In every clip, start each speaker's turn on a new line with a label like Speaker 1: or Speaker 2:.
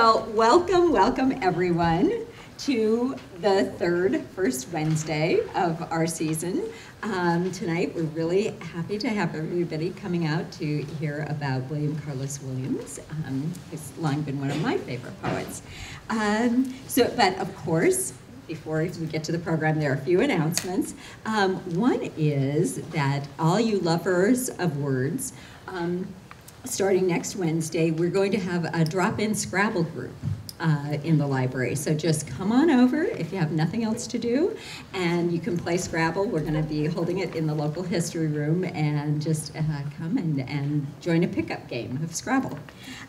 Speaker 1: Well, welcome everyone to the first Wednesday of our season. Tonight we're really happy to have everybody coming out to hear about William Carlos Williams, who's long been one of my favorite poets. But of course, before we get to the program, there are a few announcements. One is that all you lovers of words, starting next Wednesday, we're going to have a drop-in Scrabble group in the library. So just come on over if you have nothing else to do, and you can play Scrabble. We're going to be holding it in the local history room, and just come and join a pickup game of Scrabble.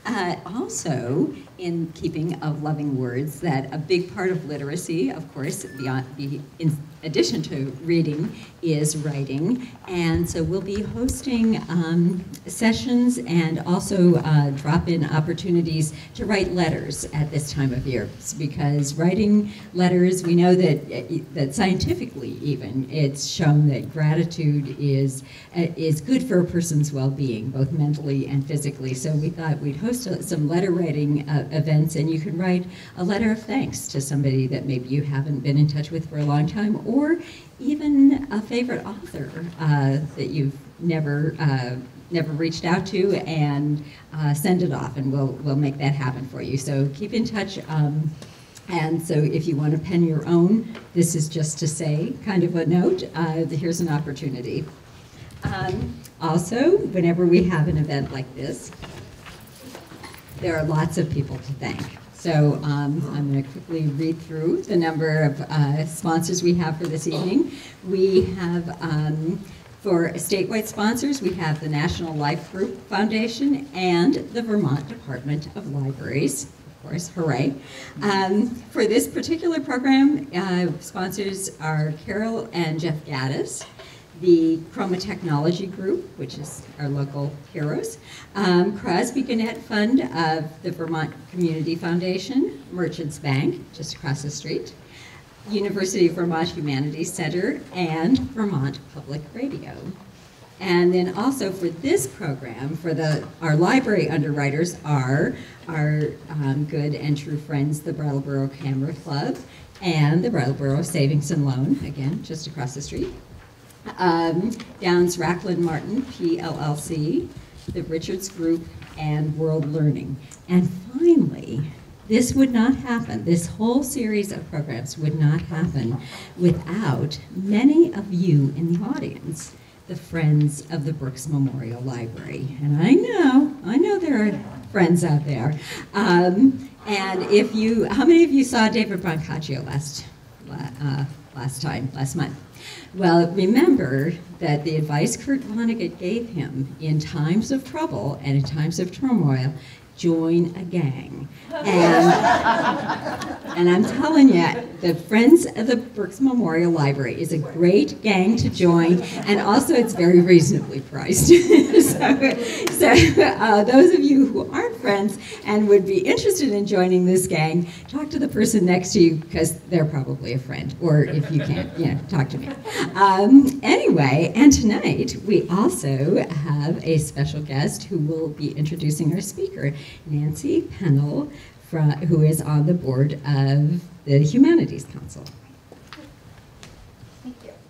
Speaker 1: Also, in keeping of loving words, that a big part of literacy, of course, in addition to reading, is writing. And so we'll be hosting sessions and also drop-in opportunities to write letters at this time of year. Because writing letters, we know that scientifically even, it's shown that gratitude is good for a person's well-being, both mentally and physically. So we thought we'd host some letter writing events, and you can write a letter of thanks to somebody that maybe you haven't been in touch with for a long time, or even a favorite author that you've never reached out to, and send it off, and we'll make that happen for you. So keep in touch. And so if you want to pen your own, this is just to say kind of a note, here's an opportunity. Also, whenever we have an event like this, there are lots of people to thank. So I'm going to quickly read through the number of sponsors we have for this evening. We have, for statewide sponsors, we have the National Life Group Foundation and the Vermont Department of Libraries. Of course, hooray. For this particular program, sponsors are Carol and Jeff Gaddis, the Chroma Technology Group, which is our local heroes, Crosby Gannett Fund of the Vermont Community Foundation, Merchants Bank, just across the street, University of Vermont Humanities Center, and Vermont Public Radio. And then also for this program, for our library underwriters are our good and true friends, the Brattleboro Camera Club and the Brattleboro Savings and Loan, again, just across the street. Downs Racklin Martin, PLLC, the Richards Group, and World Learning. And finally, this would not happen, this whole series of programs would not happen without many of you in the audience, the friends of the Brooks Memorial Library. And I know there are friends out there. And how many of you saw David Brancaccio last month? Well, remember that the advice Kurt Vonnegut gave him in times of trouble and in times of turmoil, join a gang. And I'm telling you, the Friends of the Brooks Memorial Library is a great gang to join, and also it's very reasonably priced. so those of you who aren't friends and would be interested in joining this gang, talk to the person next to you, because they're probably a friend, or if you can't, talk to me. Anyway, and tonight we also have a special guest who will be introducing our speaker, Nancy Pennell, who is on the board of the Humanities Council.
Speaker 2: Thank you.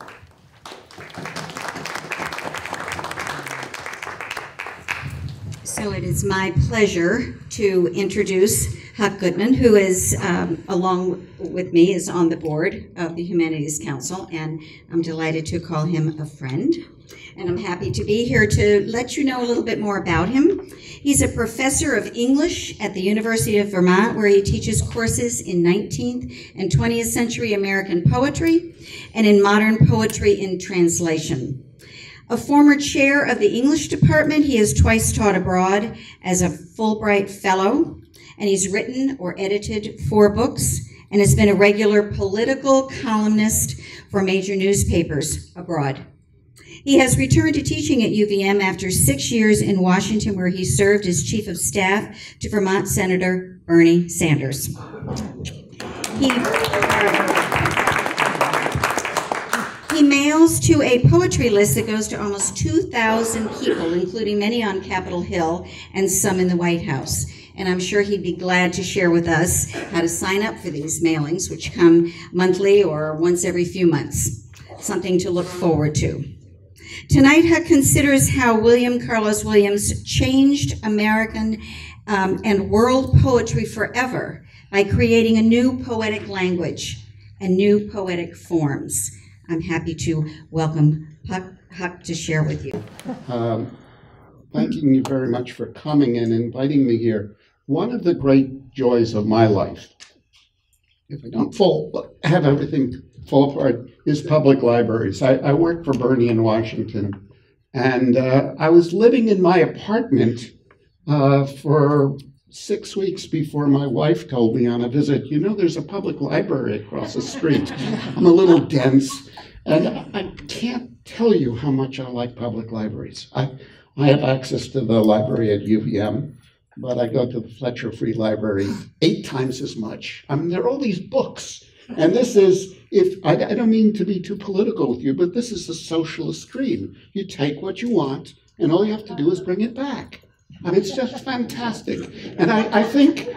Speaker 2: So it is my pleasure to introduce Huck Gutman, who is, along with me, is on the board of the Humanities Council, and I'm delighted to call him a friend. And I'm happy to be here to let you know a little bit more about him. He's a professor of English at the University of Vermont, where he teaches courses in 19th and 20th century American poetry and in modern poetry in translation. A former chair of the English department, he has twice taught abroad as a Fulbright Fellow, and he's written or edited 4 books and has been a regular political columnist for major newspapers abroad. He has returned to teaching at UVM after 6 years in Washington, where he served as Chief of Staff to Vermont Senator Bernie Sanders. He mails to a poetry list that goes to almost 2,000 people, including many on Capitol Hill and some in the White House. and I'm sure he'd be glad to share with us how to sign up for these mailings, which come monthly or once every few months. Something to look forward to. Tonight, Huck considers how William Carlos Williams changed American and world poetry forever by creating a new poetic language and new poetic forms. I'm happy to welcome Huck to share with you.
Speaker 3: Thanking you very much for coming and inviting me here. One of the great joys of my life, if I don't have everything fall apart, is public libraries. I worked for Bernie in Washington, and I was living in my apartment for 6 weeks before my wife told me on a visit, you know, there's a public library across the street. I'm a little dense, and I can't tell you how much I like public libraries. I have access to the library at UVM, but I go to the Fletcher Free Library 8 times as much. I mean, there are all these books, and this is, I don't mean to be too political with you, but this is a socialist dream. You take what you want, and all you have to do is bring it back. I mean, it's just fantastic. And I think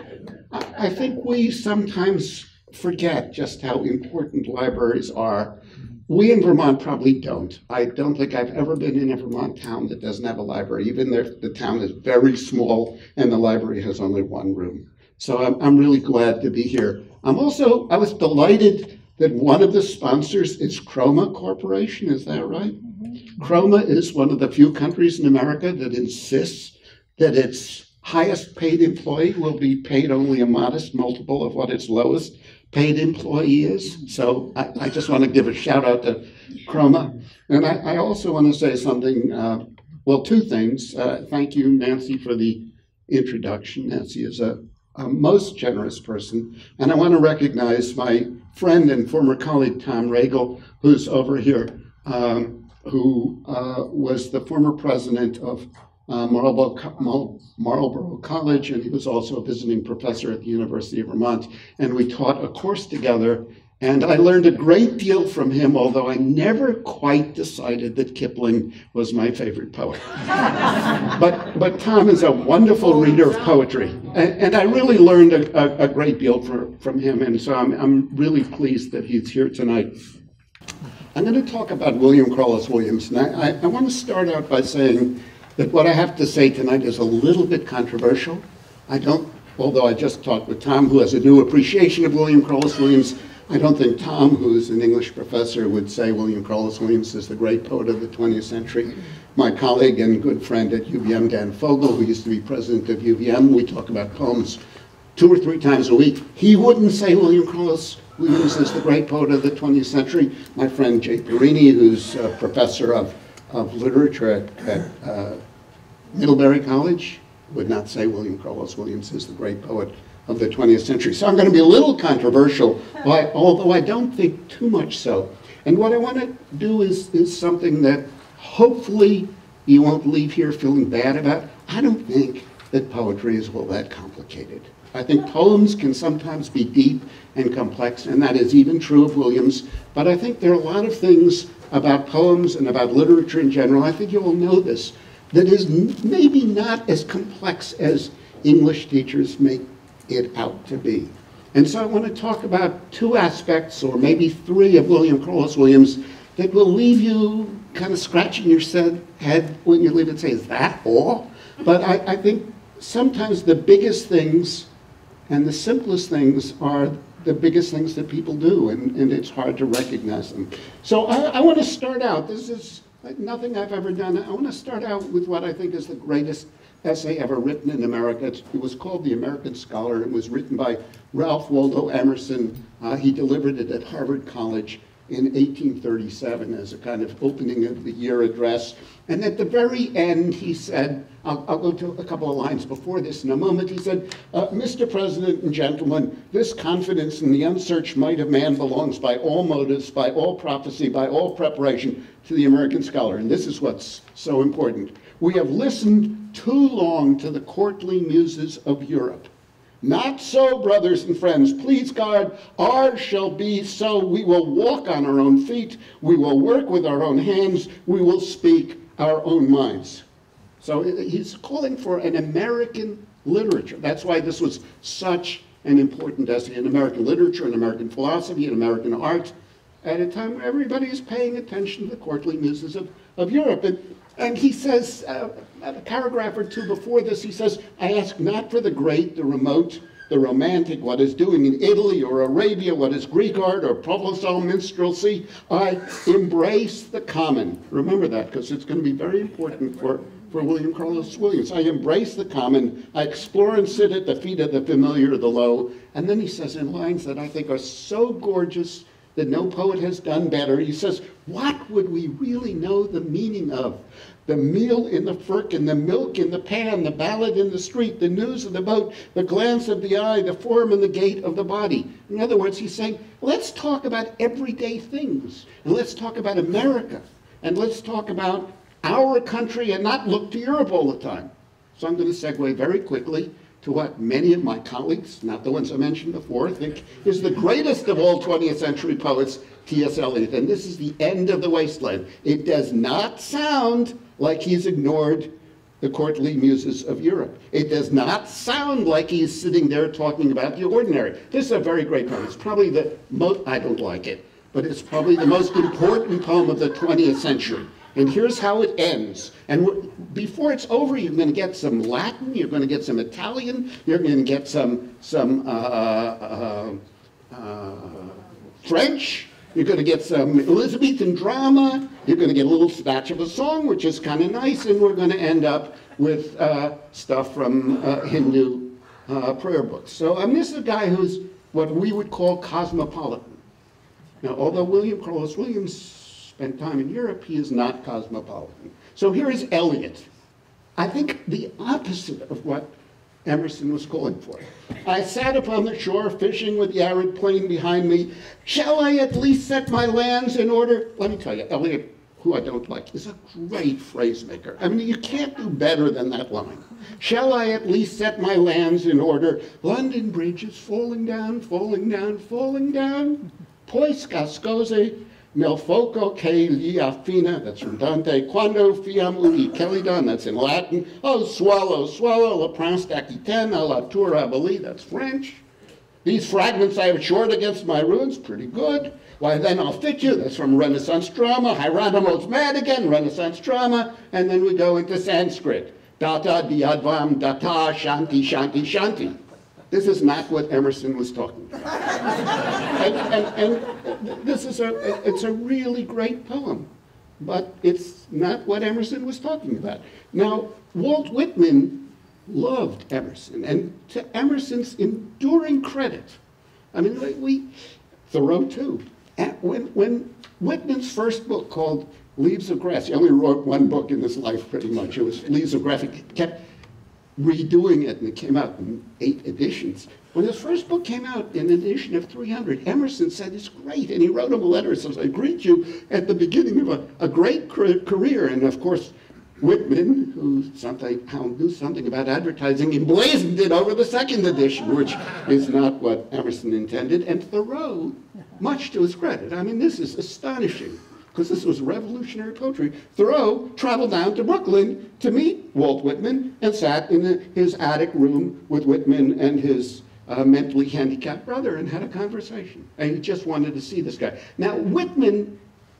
Speaker 3: we sometimes forget just how important libraries are. We in Vermont probably don't. I don't think I've ever been in a Vermont town that doesn't have a library, even if the town is very small and the library has only 1 room. So I'm really glad to be here. I was delighted that one of the sponsors is Chroma Corporation, is that right? Mm-hmm. Chroma is one of the few countries in America that insists that its highest paid employee will be paid only a modest multiple of what its lowest paid employee is. So I just want to give a shout out to Chroma. And I also want to say something, well, 2 things. Thank you, Nancy, for the introduction. Nancy is a most generous person. And I want to recognize my friend and former colleague, Tom Regal, who's over here, who was the former president of Marlborough College, and he was also a visiting professor at the University of Vermont. And we taught a course together, and I learned a great deal from him, although I never quite decided that Kipling was my favorite poet. But Tom is a wonderful reader of poetry, and I really learned a great deal from him, and so I'm really pleased that he's here tonight. I'm going to talk about William Carlos Williams, and I want to start out by saying that what I have to say tonight is a little bit controversial. Although I just talked with Tom, who has a new appreciation of William Carlos Williams, I don't think Tom, who's an English professor, would say William Carlos Williams is the great poet of the 20th century. My colleague and good friend at UVM, Dan Fogel, who used to be president of UVM, we talk about poems 2 or 3 times a week. He wouldn't say William Carlos Williams is the great poet of the 20th century. My friend Jay Perini, who's a professor of literature at Middlebury College, would not say William Carlos Williams is the great poet of the 20th century. So I'm going to be a little controversial, although I don't think too much so. And what I want to do is something that hopefully you won't leave here feeling bad about. I don't think that poetry is all that complicated. I think poems can sometimes be deep and complex, and that is even true of Williams. But I think there are a lot of things about poems and about literature in general, I think you all know this, that is maybe not as complex as English teachers make it out to be. And so I want to talk about 2 aspects, or maybe 3, of William Carlos Williams that will leave you kind of scratching your head when you leave and say, is that all? But I think sometimes the biggest things and the simplest things are the biggest things that people do, and it's hard to recognize them. So I want to start out, this is nothing I've ever done, I want to start out with what I think is the greatest essay ever written in America. It was called The American Scholar. It was written by Ralph Waldo Emerson. He delivered it at Harvard College in 1837 as a kind of opening of the year address. And at the very end, he said, I'll go to a couple of lines before this in a moment, he said, Mr. President and gentlemen, this confidence in the unsearched might of man belongs by all motives, by all prophecy, by all preparation to the American scholar. And this is what's so important. We have listened too long to the courtly muses of Europe. Not so, brothers and friends. Please, God, ours shall be so. We will walk on our own feet. We will work with our own hands. We will speak our own minds. So he's calling for an American literature. That's why this was such an important essay in American literature, in American philosophy, in American art, at a time where everybody is paying attention to the courtly muses of Europe. And he says, a paragraph or two before this, he says, I ask not for the great, the remote, the romantic, what is doing in Italy or Arabia, what is Greek art or Provençal minstrelsy. I embrace the common. Remember that, because it's going to be very important for William Carlos Williams. I embrace the common. I explore and sit at the feet of the familiar, the low. And then he says in lines that I think are so gorgeous that no poet has done better. He says, what would we really know the meaning of? The meal in the firkin, the milk in the pan, the ballad in the street, the news of the boat, the glance of the eye, the form and the gait of the body. In other words, he's saying, let's talk about everyday things, and let's talk about America, and let's talk about our country and not look to Europe all the time. So I'm going to segue very quickly to what many of my colleagues, not the ones I mentioned before, think is the greatest of all 20th century poets, T.S. Eliot. And this is the end of the wasteland. It does not sound like he's ignored the courtly muses of Europe. It does not sound like he's sitting there talking about the ordinary. This is a very great poem. It's probably the most, I don't like it, but it's probably the most important poem of the 20th century. And here's how it ends. And before it's over, you're going to get some Latin, you're going to get some Italian, you're going to get some French, you're going to get some Elizabethan drama, you're going to get a little snatch of a song, which is kind of nice, and we're going to end up with stuff from Hindu prayer books. So this is a guy who's what we would call cosmopolitan. Now, although William Carlos Williams spent time in Europe, he is not cosmopolitan. So here is Eliot. I think the opposite of what Emerson was calling for. I sat upon the shore fishing with the arid plain behind me. Shall I at least set my lands in order? Let me tell you, Eliot, who I don't like, is a great phrase maker. I mean, you can't do better than that line. Shall I at least set my lands in order? London Bridge is falling down, falling down, falling down. Puis cascose nel foco che gli affina, that's from Dante, quando fiam ui celidon, that's in Latin. Oh, swallow, swallow, la prince d'Aquitaine, la tour Abelie, that's French. These fragments I have shored against my ruins, pretty good. Why, then I'll fit you, that's from Renaissance drama. Hieronymo's mad again, Renaissance drama. And then we go into Sanskrit. Data, diadvam, data, shanti, shanti, shanti. This is not what Emerson was talking about. and this is it's a really great poem, but it's not what Emerson was talking about. Now, Walt Whitman loved Emerson, and to Emerson's enduring credit, I mean, Thoreau too. When Whitman's first book called Leaves of Grass, he only wrote one book in his life pretty much, it was Leaves of Grass, he kept redoing it, and it came out in 8 editions. When his first book came out in an edition of 300, Emerson said, it's great, and he wrote him a letter and says, I greet you at the beginning of a great career. And of course, Whitman, who somehow knew something about advertising, emblazoned it over the 2nd edition, which is not what Emerson intended. And Thoreau, much to his credit, I mean, this is astonishing, because this was revolutionary poetry. Thoreau traveled down to Brooklyn to meet Walt Whitman and sat in his attic room with Whitman and his mentally handicapped brother and had a conversation. And he just wanted to see this guy. Now, Whitman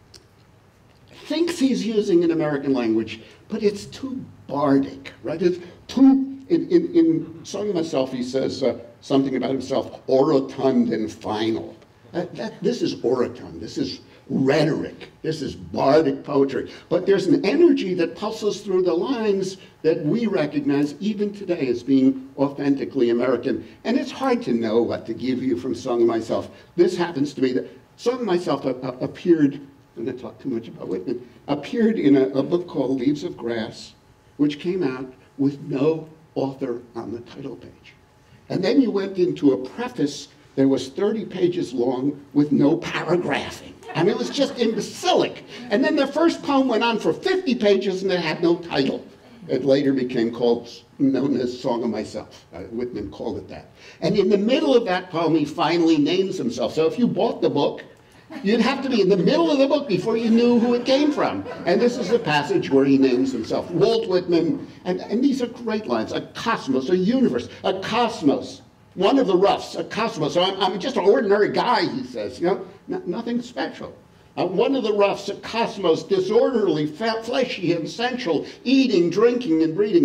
Speaker 3: thinks he's using an American language, but it's too bardic, right? It's too, in Song of Myself, he says something about himself, orotund and final. This is orotund, this is rhetoric, this is bardic poetry. But there's an energy that pulses through the lines that we recognize even today as being authentically American. And it's hard to know what to give you from Song of Myself. This happens to be the Song of Myself appeared, I'm going to talk too much about Whitman, appeared in a book called Leaves of Grass, which came out with no author on the title page. And then you went into a preface that was 30 pages long with no paragraphing. I mean, it was just imbecilic. And then the first poem went on for 50 pages and it had no title. It later became known as Song of Myself. Whitman called it that. And in the middle of that poem, he finally names himself. So if you bought the book You'd have to be in the middle of the book before you knew who it came from. And this is the passage where he names himself Walt Whitman, and these are great lines. A cosmos, a universe, a cosmos. One of the roughs, a cosmos. So I'm just an ordinary guy, he says, you know, nothing special. One of the roughs, a cosmos, disorderly, fleshy, and sensual, eating, drinking, and breeding.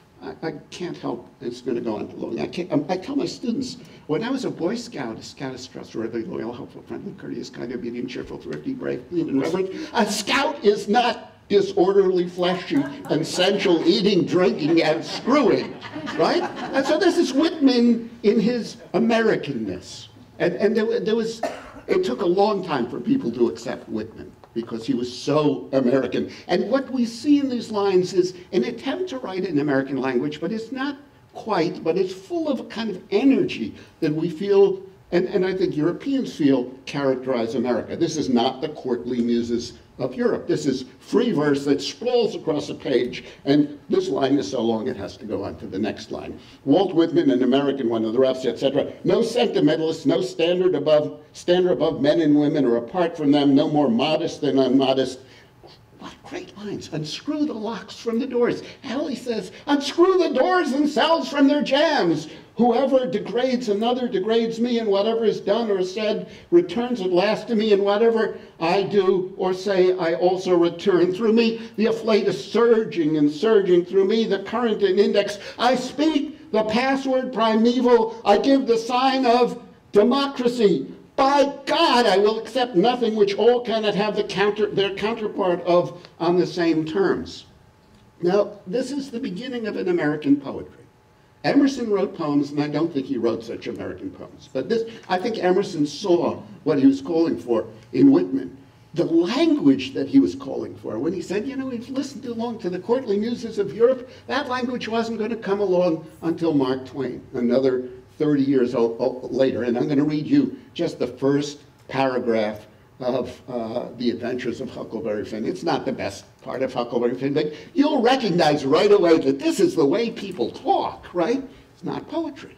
Speaker 3: I can't help, it's going to go on too long. I tell my students, when I was a Boy Scout, a scout is trustworthy, loyal, helpful, friendly, courteous, kind, obedient, cheerful, thrifty, brave, clean, and reverent. A scout is not disorderly, fleshy, and sensual, eating, drinking, and screwing, right? And so this is Whitman in his Americanness. And there was, it took a long time for people to accept Whitman, because he was so American. And what we see in these lines is an attempt to write in American language, but it's not quite, but it's full of a kind of energy that we feel, and I think Europeans feel, characterize America. This is not the courtly muses of Europe. This is free verse that sprawls across a page, and this line is so long it has to go on to the next line. Walt Whitman, an American, one of the roughs, etc. No sentimentalist, no standard above men and women or apart from them, no more modest than unmodest. What great lines. Unscrew the locks from the doors. Halley says, unscrew the doors themselves from their jambs. Whoever degrades another degrades me, and whatever is done or said returns at last to me, and whatever I do or say I also return. Through me the afflate is surging and surging, through me the current and index. I speak the password primeval, I give the sign of democracy. By God, I will accept nothing which all cannot have their counterpart of on the same terms. Now, this is the beginning of an American poetry. Emerson wrote poems, and I don't think he wrote such American poems. But this, I think Emerson saw what he was calling for in Whitman. The language that he was calling for, when he said, you know, we've listened too long to the courtly muses of Europe, that language wasn't going to come along until Mark Twain, another 30 years later. And I'm going to read you just the first paragraph of The Adventures of Huckleberry Finn. It's not the best part of Huckleberry Finn, but you'll recognize right away that this is the way people talk, right? It's not poetry.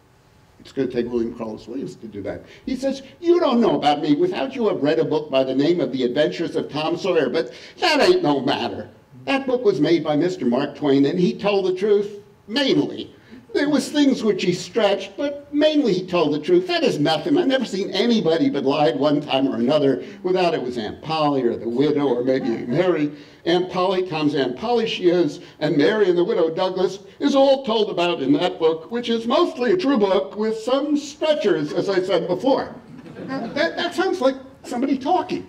Speaker 3: It's going to take William Carlos Williams to do that. He says, you don't know about me without you have read a book by the name of The Adventures of Tom Sawyer, but that ain't no matter. That book was made by Mr. Mark Twain, and he told the truth, mainly. There was things which he stretched, but mainly he told the truth. That is nothing. I've never seen anybody but lied one time or another without it was Aunt Polly or the widow or maybe Mary. Aunt Polly, Tom's Aunt Polly she is, and Mary and the widow Douglas is all told about in that book, which is mostly a true book with some stretchers, as I said before. That sounds like somebody talking.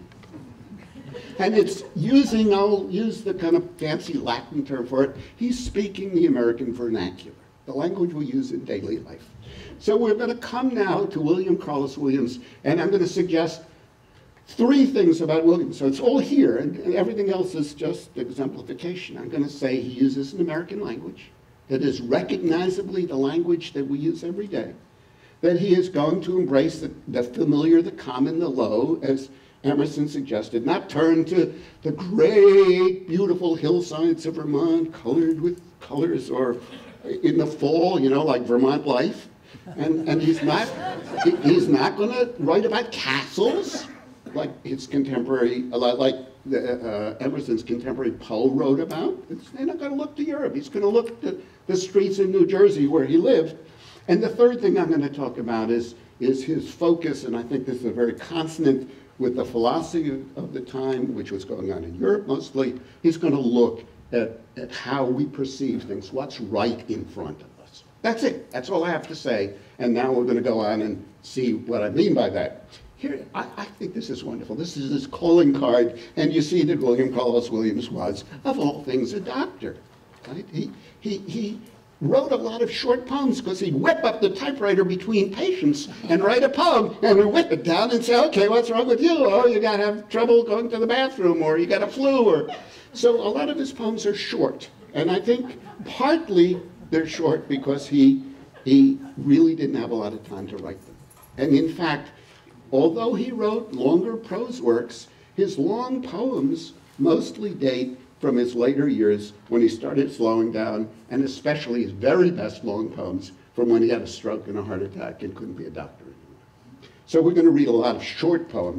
Speaker 3: And it's using, I'll use the kind of fancy Latin term for it, he's speaking the American vernacular, the language we use in daily life. So we're going to come now to William Carlos Williams, and I'm going to suggest three things about Williams. So it's all here, and everything else is just exemplification. I'm going to say he uses an American language that is recognizably the language that we use every day, that he is going to embrace the familiar, the common, the low, as Emerson suggested, not turn to the great, beautiful hillsides of Vermont, colored with colors, or in the fall, you know, like Vermont life. And he's not going to write about castles like his contemporary, like Emerson's contemporary Poe wrote about. He's not going to look to Europe. He's going to look at the streets in New Jersey where he lived. And the third thing I'm going to talk about is his focus, and I think this is a very consonant with the philosophy of the time, which was going on in Europe mostly. He's going to look at how we perceive things, what's right in front of us. That's it. That's all I have to say. And now we're going to go on and see what I mean by that. Here, I think this is wonderful. This is his calling card, and you see that William Carlos Williams was, of all things, a doctor. Right? He wrote a lot of short poems because he'd whip up the typewriter between patients and write a poem and whip it down and say, okay, what's wrong with you? Oh, you got to have trouble going to the bathroom, or you got a flu, or... So a lot of his poems are short, and I think partly they're short because he really didn't have a lot of time to write them. And in fact, although he wrote longer prose works, his long poems mostly date from his later years when he started slowing down, and especially his very best long poems from when he had a stroke and a heart attack and couldn't be a doctor anymore. So we're going to read a lot of short poems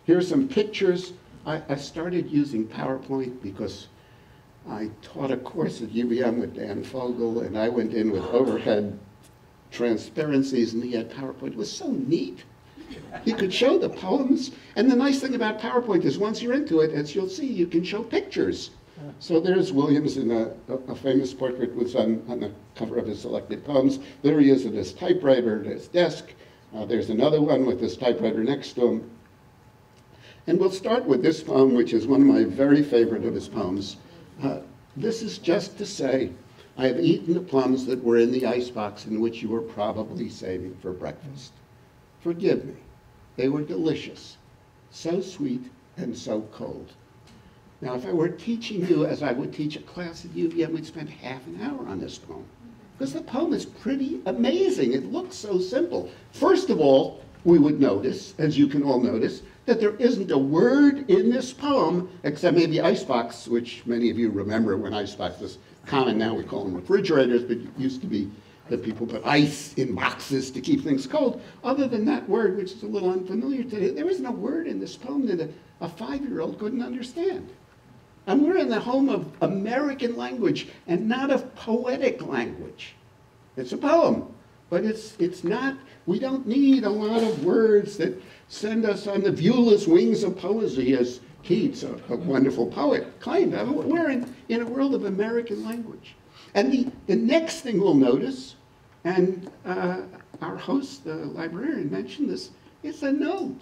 Speaker 3: Here's some pictures. I started using PowerPoint because I taught a course at UVM with Dan Fogel, and I went in with overhead transparencies, and he had PowerPoint. It was so neat. You could show the poems, and the nice thing about PowerPoint is once you're into it, as you'll see, you can show pictures. So there's Williams in a famous portrait was on the cover of his selected poems. There he is at his typewriter at his desk. There's another one with his typewriter next to him. And we'll start with this poem, which is one of my very favorite of his poems. This is just to say, I have eaten the plums that were in the icebox in which you were probably saving for breakfast. Forgive me, they were delicious, so sweet and so cold. Now, if I were teaching you as I would teach a class at UVM, we'd spend half an hour on this poem. Because the poem is pretty amazing. It looks so simple. First of all, we would notice, as you can all notice, that there isn't a word in this poem, except maybe icebox, which many of you remember when icebox was common. Now we call them refrigerators, but it used to be that people put ice in boxes to keep things cold. Other than that word, which is a little unfamiliar today, there isn't a word in this poem that a 5-year-old couldn't understand. And we're in the home of American language and not of poetic language. It's a poem, but it's not, we don't need a lot of words that send us on the viewless wings of poesy, as Keats, a wonderful poet, claimed. We're in a world of American language. And the next thing we'll notice, and our host, the librarian, mentioned this, is a note.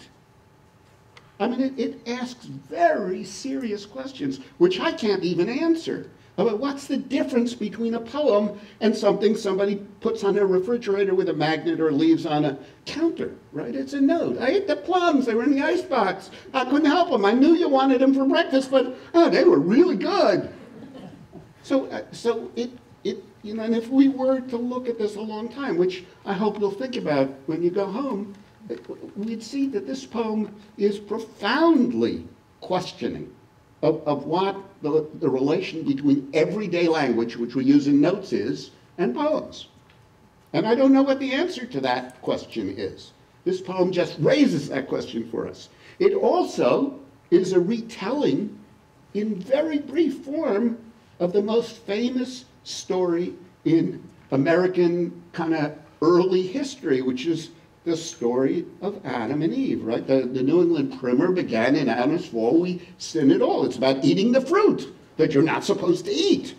Speaker 3: I mean, it asks very serious questions, which I can't even answer, about what's the difference between a poem and something somebody puts on a refrigerator with a magnet or leaves on a counter, right? It's a note. I ate the plums. They were in the icebox. I couldn't help them. I knew you wanted them for breakfast, but oh, they were really good. So it you know, and if we were to look at this a long time, which I hope you'll think about when you go home, we'd see that this poem is profoundly questioning of what the relation between everyday language, which we use in notes, is, and poems. And I don't know what the answer to that question is. This poem just raises that question for us. It also is a retelling in very brief form of the most famous story in American kind of early history, which is the story of Adam and Eve, right? The New England Primer began in Adam's fall, we sin it all. It's about eating the fruit that you're not supposed to eat.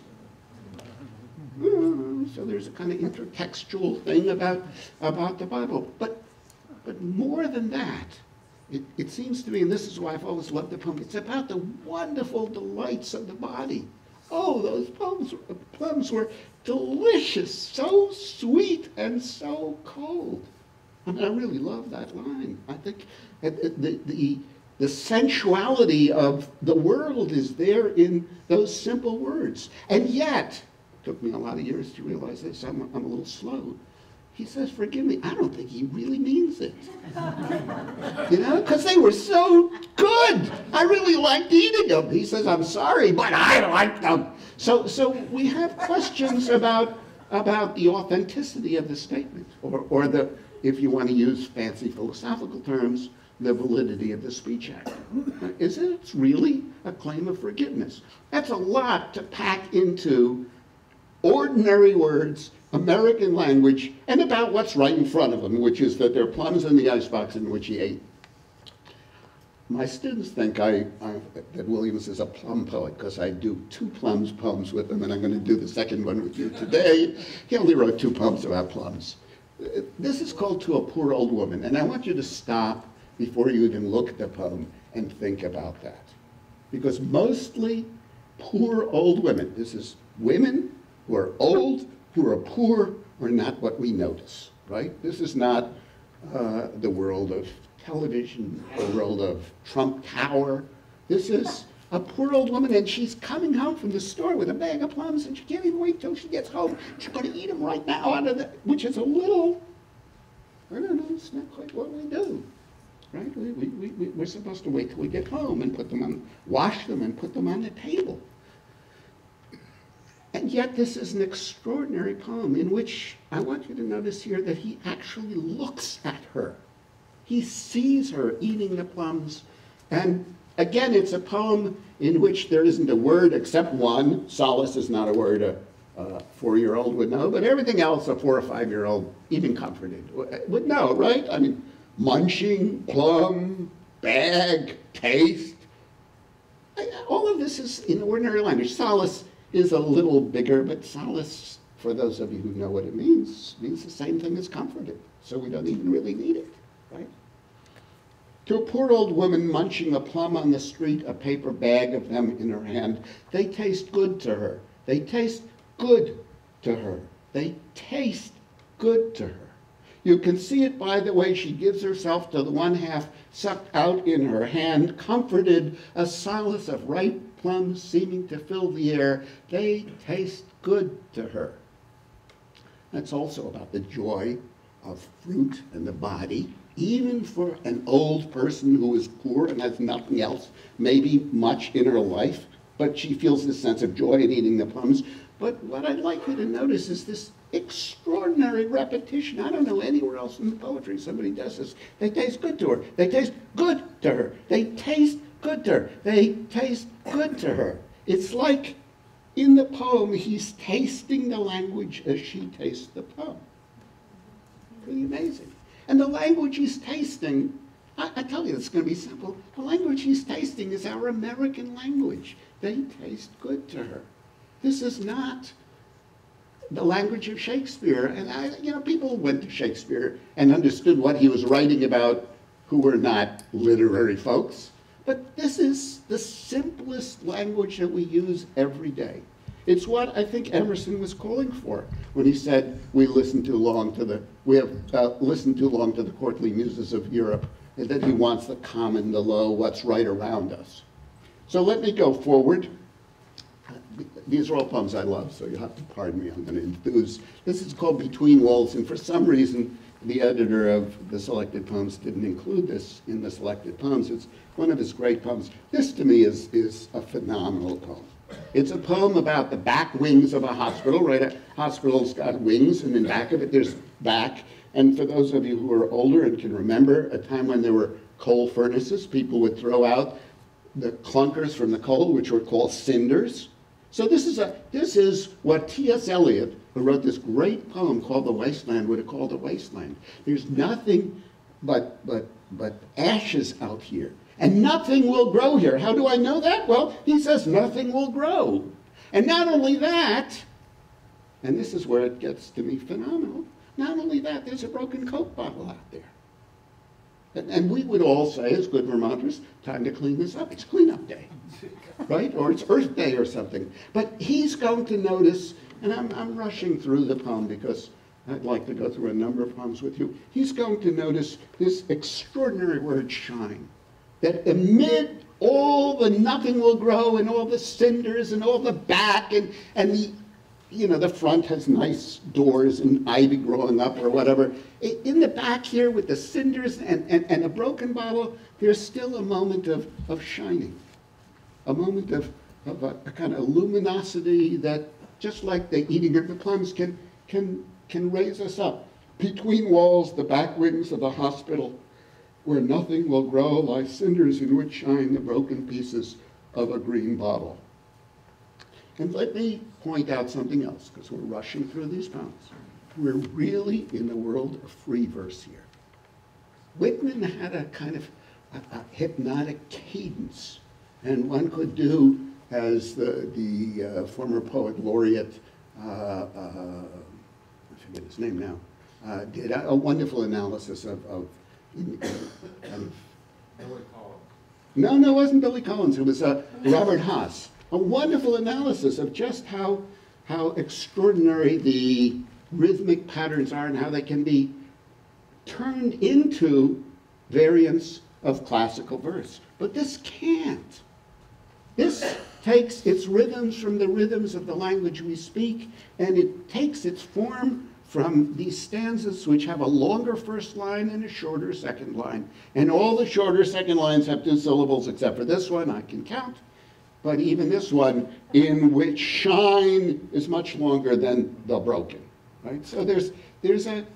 Speaker 3: So there's a kind of intertextual thing about the Bible. But more than that, it seems to me, and this is why I've always loved the poem, it's about the wonderful delights of the body. Oh, those plums were delicious, so sweet and so cold. I mean, I really love that line. I think the sensuality of the world is there in those simple words. And yet, it took me a lot of years to realize this, I'm a little slow. He says, forgive me, I don't think he really means it. You know, because they were so good. I really liked eating them. He says, I'm sorry, but I liked them. So we have questions about the authenticity of the statement, or the, if you want to use fancy philosophical terms, the validity of the speech act. Is it really a claim of forgiveness? That's a lot to pack into ordinary words, American language, and about what's right in front of them, which is that there are plums in the icebox in which he ate. My students think that Williams is a plum poet because I do 2 plums poems with him, and I'm going to do the second one with you today. He only wrote 2 poems about plums. This is called To a Poor Old Woman, and I want you to stop before you even look at the poem and think about that. Because mostly poor old women, this is women who are old, who are poor, are not what we notice, right? This is not the world of television, the world of Trump Tower. This is a poor old woman, and she's coming home from the store with a bag of plums, and she can't even wait till she gets home. She's going to eat them right now out of the, which is a little, I don't know, it's not quite what we do, right? We're supposed to wait till we get home and put them on, wash them and put them on the table. And yet this is an extraordinary poem in which I want you to notice here that he actually looks at her. He sees her eating the plums, And again, it's a poem in which there isn't a word except one. Solace is not a word a 4-year-old would know, but everything else a 4 or 5-year-old, even comforted, would know, right? I mean, munching, plum, bag, taste. All of this is in ordinary language. Solace is a little bigger, but solace, for those of you who know what it means the same thing as comforted. So we don't even really need it, right? To a poor old woman munching a plum on the street, a paper bag of them in her hand, they taste good to her. They taste good to her. They taste good to her. You can see it by the way she gives herself to the one half sucked out in her hand, comforted, a solace of ripe plums seeming to fill the air. They taste good to her. That's also about the joy of fruit and the body, even for an old person who is poor and has nothing else, maybe much in her life, but she feels this sense of joy in eating the plums. But what I'd like you to notice is this extraordinary repetition. I don't know anywhere else in the poetry somebody does this. They taste good to her. They taste good to her. They taste good to her. They taste good to her. It's like in the poem, he's tasting the language as she tastes the poem. Pretty amazing. And the language he's tasting, I tell you, it's going to be simple. The language he's tasting is our American language. They taste good to her. This is not the language of Shakespeare. And people went to Shakespeare and understood what he was writing about who were not literary folks. But this is the simplest language that we use every day. It's what I think Emerson was calling for when he said, we have listened too long to the courtly muses of Europe, and that he wants the common, the low, what's right around us. So let me go forward. These are all poems I love, so you'll have to pardon me. I'm going to enthuse. This is called Between Walls, and for some reason, the editor of the selected poems didn't include this in the selected poems. It's one of his great poems. This, to me, is a phenomenal poem. It's a poem about the back wings of a hospital, right? A hospital's got wings, and in back of it, there's back. And for those of you who are older and can remember a time when there were coal furnaces, people would throw out the clunkers from the coal, which were called cinders. So this is what T.S. Eliot, who wrote this great poem called The Wasteland, would have called a wasteland. There's nothing but ashes out here. And nothing will grow here. How do I know that? Well, he says nothing will grow. And not only that, and this is where it gets to be phenomenal, not only that, there's a broken Coke bottle out there. And we would all say, as good Vermonters, time to clean this up. It's cleanup day, right? Or it's Earth Day or something. But he's going to notice, and I'm rushing through the poem because I'd like to go through a number of poems with you. He's going to notice this extraordinary word, shine. That amid all the nothing will grow and all the cinders and all the back and the front has nice doors and ivy growing up or whatever. In the back here with the cinders and a broken bottle, there's still a moment of shining. A moment of a kind of luminosity that, just like the eating of the plums, can raise us up. Between walls, the back wings of the hospital, where nothing will grow, lie cinders in which shine the broken pieces of a green bottle. And let me point out something else, because we're rushing through these poems. We're really in the world of free verse here. Whitman had a kind of a hypnotic cadence, and one could do, as the former poet laureate, I forget his name now, did a wonderful analysis of
Speaker 4: Billy Collins.
Speaker 3: No, it wasn't Billy Collins. It was Robert Haas. A wonderful analysis of just how extraordinary the rhythmic patterns are and how they can be turned into variants of classical verse. But this can't. This takes its rhythms from the rhythms of the language we speak, and it takes its form from these stanzas which have a longer first line and a shorter second line. And all the shorter second lines have 2 syllables except for this one, I can count. But even this one, in which shine is much longer than the broken, right? So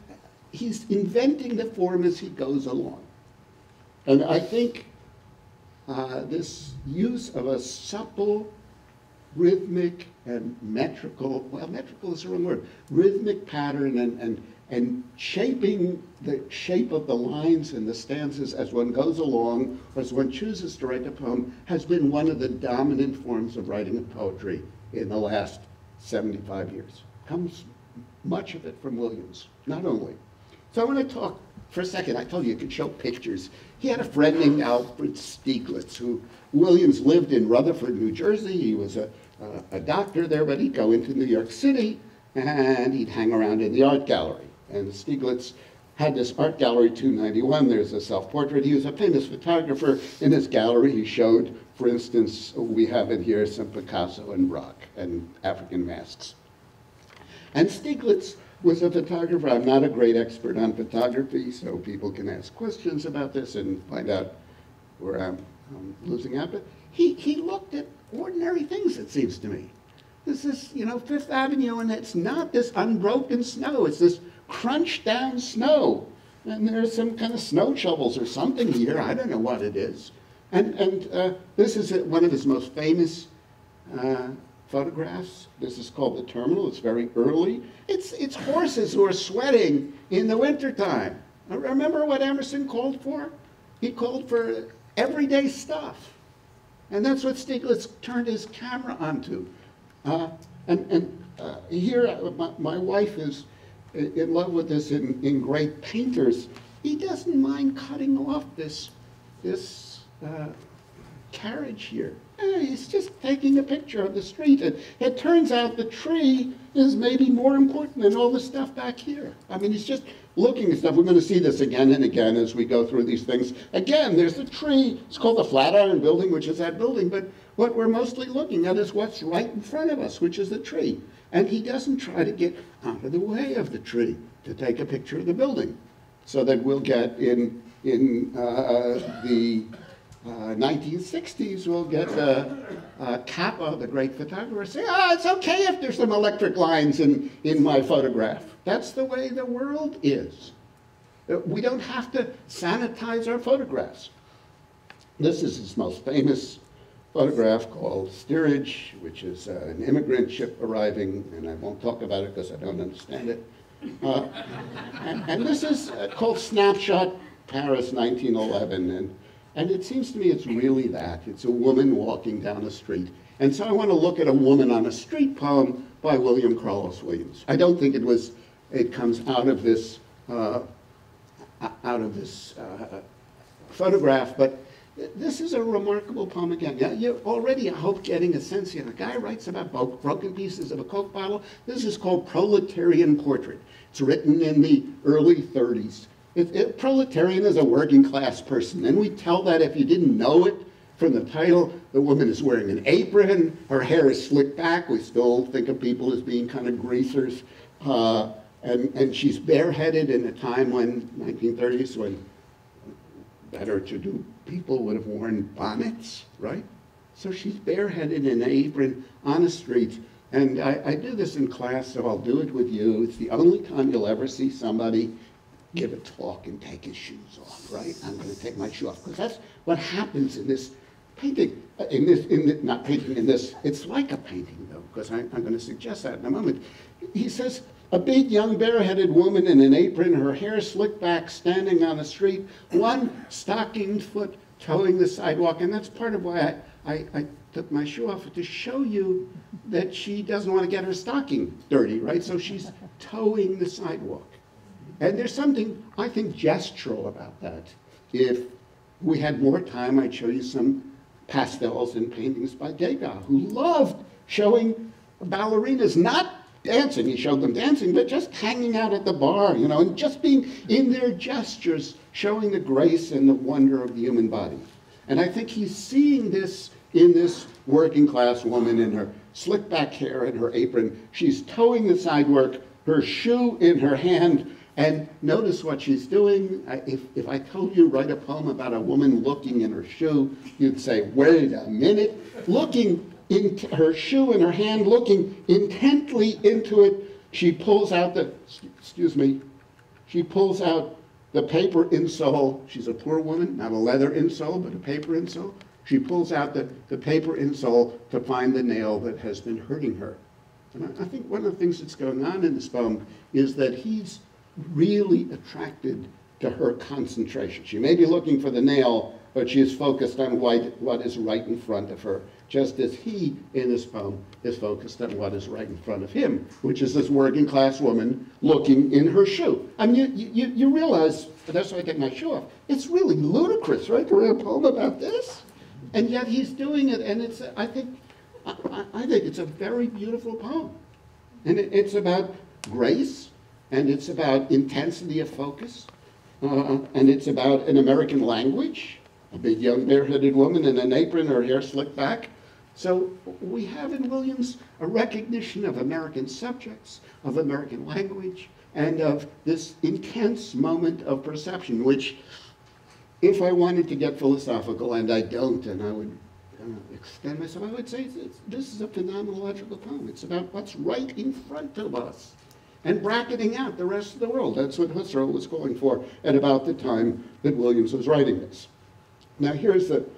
Speaker 3: he's inventing the form as he goes along. And I think this use of a supple, rhythmic, and metrical, well, metrical is the wrong word, rhythmic pattern and shaping the shape of the lines and the stanzas as one goes along or as one chooses to write a poem has been one of the dominant forms of writing of poetry in the last 75 years. Comes much of it from Williams, not only. So I want to talk for a second. I told you could show pictures. He had a friend named Alfred Stieglitz, who Williams lived in Rutherford, New Jersey. He was a doctor there, but he'd go into New York City and he'd hang around in the art gallery. And Stieglitz had this art gallery 291. There's a self-portrait. He was a famous photographer. In his gallery, he showed, for instance, we have it here, some Picasso and Braque and African masks. And Stieglitz was a photographer. I'm not a great expert on photography, so people can ask questions about this and find out where I'm losing out. But he looked at ordinary things, it seems to me. This is, you know, Fifth Avenue, and it's not this unbroken snow. It's this crunched down snow. And there's some kind of snow shovels or something here. I don't know what it is. And this is one of his most famous photographs. This is called The Terminal. It's very early. It's horses who are sweating in the wintertime. Remember what Emerson called for? He called for everyday stuff. And that's what Stieglitz turned his camera onto. Here, my wife is in love with this in great painters. He doesn't mind cutting off this carriage here. He's just taking a picture of the street. And it turns out the tree is maybe more important than all the stuff back here. I mean, he's just looking at stuff. We're going to see this again and again as we go through these things. Again, there's the tree. It's called the Flatiron Building, which is that building. But what we're mostly looking at is what's right in front of us, which is the tree. And he doesn't try to get out of the way of the tree to take a picture of the building, so that we'll get in the 1960s, we'll get Kappa, the great photographer, say, it's okay if there's some electric lines in my photograph. That's the way the world is. We don't have to sanitize our photographs. This is his most famous photograph called Steerage, which is an immigrant ship arriving, and I won't talk about it because I don't understand it. And this is called Snapshot, Paris, 1911. And it seems to me it's really that. It's a woman walking down a street. And so I want to look at a woman on a street poem by William Carlos Williams. I don't think it comes out of this photograph, but this is a remarkable poem again. Yeah, you're already, I hope, getting a sense here. The guy writes about broken pieces of a Coke bottle. This is called Proletarian Portrait. It's written in the early 30s. Proletarian is a working class person, and we tell that if you didn't know it from the title. The woman is wearing an apron, her hair is slicked back. We still think of people as being kind of greasers, and she's bareheaded in a time when, 1930s, when better-to-do people would have worn bonnets, right? So she's bareheaded in an apron on a street, and I do this in class, so I'll do it with you. It's the only time you'll ever see somebody give a talk and take his shoes off, right? I'm going to take my shoe off, because that's what happens in this painting. Not painting, in this, it's like a painting, though, because I'm going to suggest that in a moment. He says, a big, young, bareheaded woman in an apron, her hair slicked back, standing on the street, one stockinged foot toeing the sidewalk, and that's part of why I took my shoe off, to show you that she doesn't want to get her stocking dirty, right? So she's toeing the sidewalk. And there's something, I think, gestural about that. If we had more time, I'd show you some pastels and paintings by Degas, who loved showing ballerinas, not dancing. He showed them dancing, but just hanging out at the bar, you know, and just being in their gestures, showing the grace and the wonder of the human body. And I think he's seeing this in this working class woman in her slick back hair and her apron. She's toeing the sidewalk, her shoe in her hand. And notice what she's doing. If I told you write a poem about a woman looking in her shoe, you'd say, wait a minute. Looking in her shoe in her hand, looking intently into it, she pulls out the paper insole. She's a poor woman, not a leather insole, but a paper insole. She pulls out the paper insole to find the nail that has been hurting her. And I think one of the things that's going on in this poem is that he's really attracted to her concentration. She may be looking for the nail, but she is focused on what is right in front of her, just as he, in this poem, is focused on what is right in front of him, which is this working class woman looking in her shoe. I mean, you realize, that's why I get my shoe off, it's really ludicrous, right, to write a poem about this? And yet he's doing it, and it's, I think it's a very beautiful poem. And it's about grace, and it's about intensity of focus, and it's about an American language, a big young bareheaded woman in an apron, her hair slicked back. So we have in Williams a recognition of American subjects, of American language, and of this intense moment of perception, which, if I wanted to get philosophical, and I don't, and I would extend myself, I would say this is a phenomenological poem. It's about what's right in front of us and bracketing out the rest of the world. That's what Husserl was calling for at about the time that Williams was writing this. Now here's a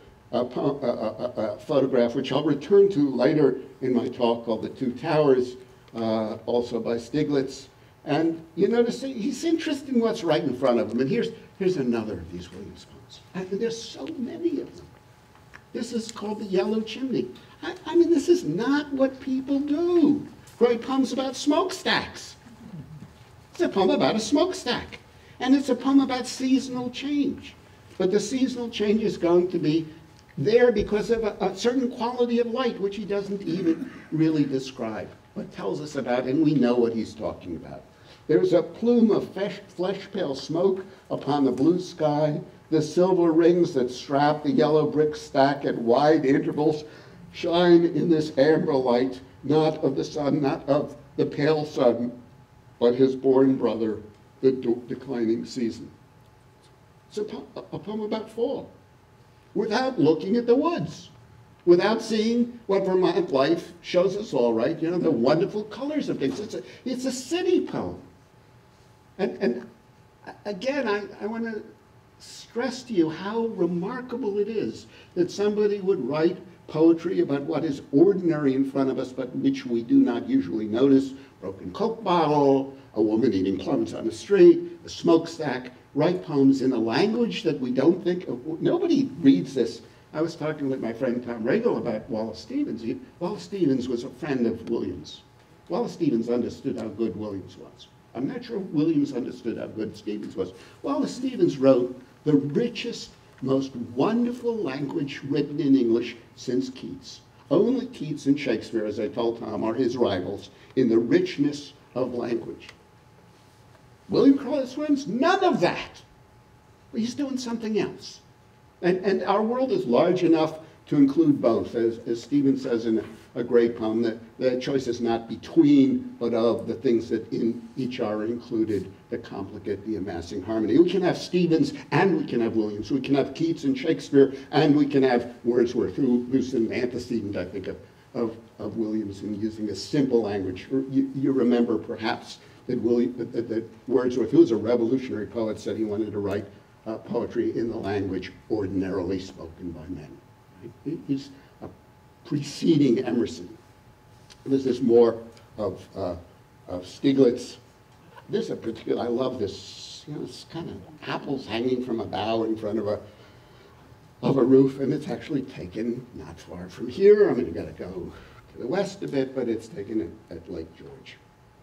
Speaker 3: photograph which I'll return to later in my talk, called The Two Towers, also by Stiglitz. And you notice he's interested in what's right in front of him. And here's another of these Williams poems. I mean, there's so many of them. This is called The Yellow Chimney. I mean, this is not what people do. Write poems about smokestacks. It's a poem about a smokestack. And it's a poem about seasonal change. But the seasonal change is going to be there because of a certain quality of light, which he doesn't even really describe, but tells us about, and we know what he's talking about. There's a plume of flesh-pale smoke upon the blue sky. The silver rings that strap the yellow brick stack at wide intervals shine in this amber light, not of the sun, not of the pale sun, but his born brother, the declining season. It's a poem about fall, without looking at the woods, without seeing what Vermont life shows us all, right? You know, the wonderful colors of things. It's a city poem. And again, I want to stress to you how remarkable it is that somebody would write poetry about what is ordinary in front of us, but which we do not usually notice. Broken Coke bottle, a woman eating plums on the street, a smokestack. Write poems in a language that we don't think, nobody reads this. I was talking with my friend Tom Regal about Wallace Stevens. Wallace Stevens was a friend of Williams. Wallace Stevens understood how good Williams was. I'm not sure Williams understood how good Stevens was. Wallace Stevens wrote the richest, most wonderful language written in English since Keats. Only Keats and Shakespeare, as I told Tom, are his rivals in the richness of language. William Carlos Williams, none of that. He's doing something else. And our world is large enough to include both. As Stephen says in a great poem, that the choice is not between, but of the things that in each are included that complicate the amassing harmony. We can have Stevens and we can have Williams. We can have Keats and Shakespeare and we can have Wordsworth, who's an antecedent, I think, of Williams in using a simple language. You remember perhaps that Wordsworth, who was a revolutionary poet, said he wanted to write poetry in the language ordinarily spoken by men. Right? He's preceding Emerson. This is more of Stiglitz. This is a particular, I love this, you know, it's kind of apples hanging from a bough in front of a roof, and it's actually taken not far from here. I mean, you gotta go to the west a bit, but it's taken at Lake George.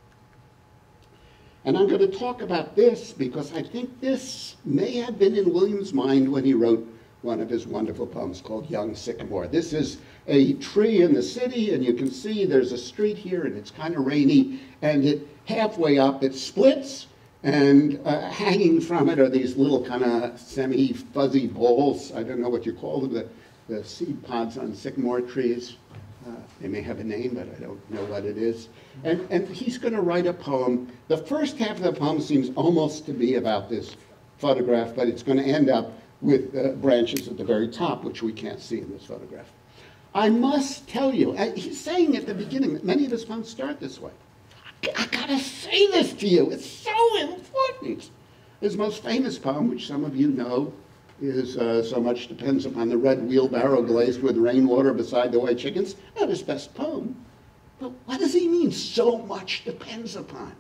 Speaker 3: And I'm going to talk about this because I think this may have been in Williams' mind when he wrote one of his wonderful poems called Young Sycamore. This is a tree in the city, and you can see there's a street here, and it's kind of rainy, and halfway up it splits, and hanging from it are these little kind of semi-fuzzy balls. I don't know what you call them, the seed pods on sycamore trees. They may have a name, but I don't know what it is. And he's going to write a poem. The first half of the poem seems almost to be about this photograph, but it's going to end up with branches at the very top, which we can't see in this photograph. I must tell you, he's saying at the beginning that many of his poems start this way. I gotta say this to you, it's so important. His most famous poem, which some of you know, is so much depends upon the red wheelbarrow glazed with rainwater beside the white chickens. Not his best poem. But what does he mean, so much depends upon?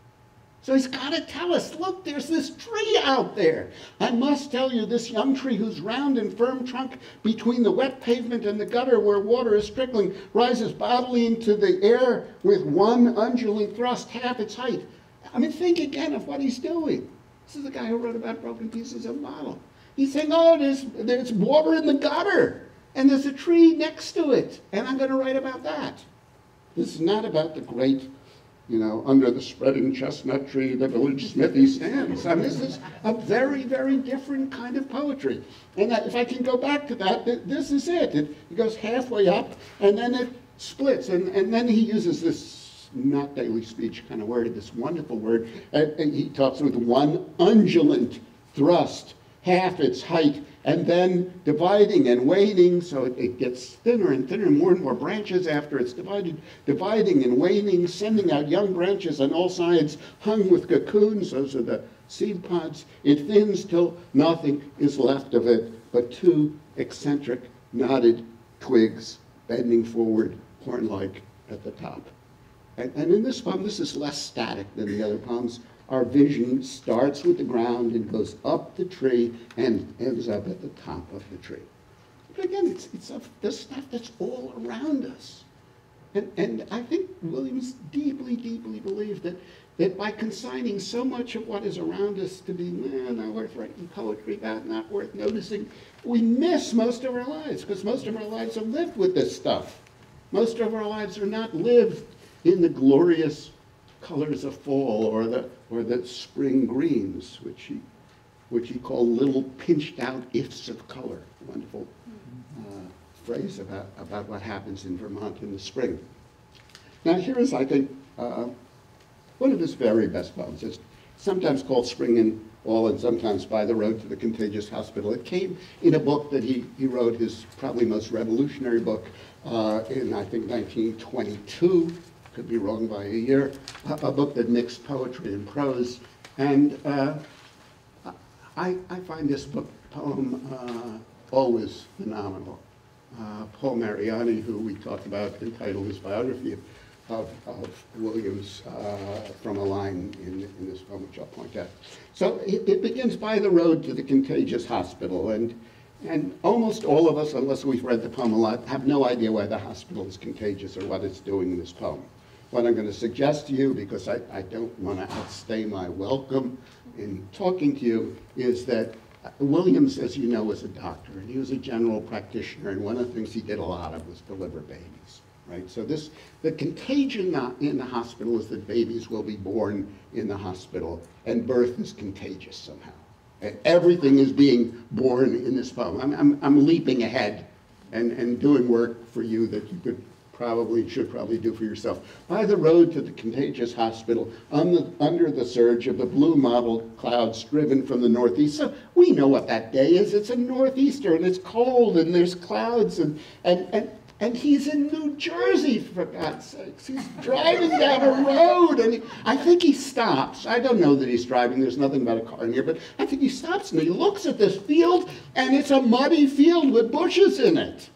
Speaker 3: So he's got to tell us, look, there's this tree out there. I must tell you, this young tree whose round and firm trunk between the wet pavement and the gutter where water is trickling rises bodily into the air with one undulating thrust half its height. I mean, think again of what he's doing. This is the guy who wrote about broken pieces of model. He's saying, oh, there's water in the gutter, and there's a tree next to it, and I'm going to write about that. This is not about the great, under the spreading chestnut tree, the village smithy stands. I mean, this is a very, very different kind of poetry. And if I can go back to that, this is it. It goes halfway up, and then it splits. And then he uses this not daily speech kind of word, this wonderful word. And he talks with one undulant thrust, half its height, and then dividing and waning, so it gets thinner and thinner, more and more branches after it's dividing and waning, sending out young branches on all sides, hung with cocoons, those are the seed pods. It thins till nothing is left of it but two eccentric, knotted twigs bending forward, horn-like at the top. And in this poem, this is less static than the other poems. Our vision starts with the ground and goes up the tree and ends up at the top of the tree. But again, it's of the stuff that's all around us. And I think Williams deeply, deeply believed that by consigning so much of what is around us to be not worth writing poetry about, not worth noticing, we miss most of our lives, because most of our lives are lived with this stuff. Most of our lives are not lived in the glorious colors of fall or the spring greens, which he called little pinched out ifs of color. Wonderful phrase about what happens in Vermont in the spring. Now here is, I think, one of his very best poems. It's sometimes called Spring and Fall and sometimes By the Road to the Contagious Hospital. It came in a book that he wrote, his probably most revolutionary book, in I think 1922. Could be wrong by a year, a book that mixed poetry and prose. And I find this poem always phenomenal. Paul Mariani, who we talked about, entitled his biography of Williams from a line in this poem, which I'll point out. So it begins by the road to the contagious hospital. And almost all of us, unless we've read the poem a lot, have no idea why the hospital is contagious or what it's doing in this poem. What I'm going to suggest to you, because I don't want to outstay my welcome in talking to you, is that Williams, as you know, was a doctor, and he was a general practitioner, and one of the things he did a lot of was deliver babies, right? So the contagion in the hospital is that babies will be born in the hospital, and birth is contagious somehow. And everything is being born in this poem. I'm leaping ahead and doing work for you that you should probably do for yourself. By the road to the contagious hospital, under the surge of the blue mottled clouds driven from the northeast. So we know what that day is. It's a northeaster, and it's cold, and there's clouds, and he's in New Jersey, for God's sakes. He's driving down a road, and I think he stops. I don't know that he's driving. There's nothing about a car in here, but I think he stops, and he looks at this field, and it's a muddy field with bushes in it.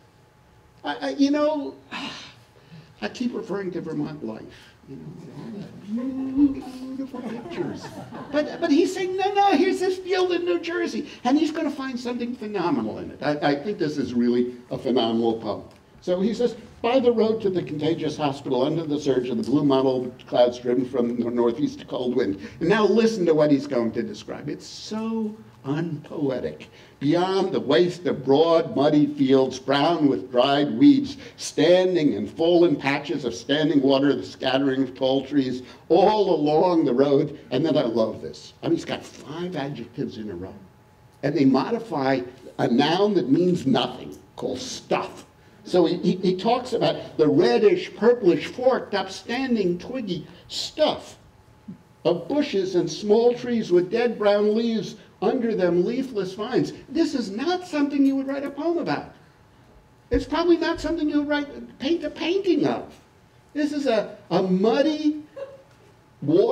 Speaker 3: I keep referring to Vermont life, all the beautiful pictures. But he's saying, no, here's this field in New Jersey, and he's going to find something phenomenal in it. I think this is really a phenomenal poem. So he says, by the road to the contagious hospital, under the surge of the blue mottled clouds driven from the northeast cold wind. And now listen to what he's going to describe. It's so unpoetic. Beyond the waste of broad, muddy fields, brown with dried weeds, standing and fallen patches of standing water, the scattering of tall trees, all along the road. And then I love this. I mean, he's got 5 adjectives in a row. And they modify a noun that means nothing, called stuff. So he talks about the reddish, purplish, forked, upstanding, twiggy stuff of bushes and small trees with dead brown leaves, under them leafless vines. This is not something you would write a poem about. It's probably not something you would paint a painting of. This is a muddy,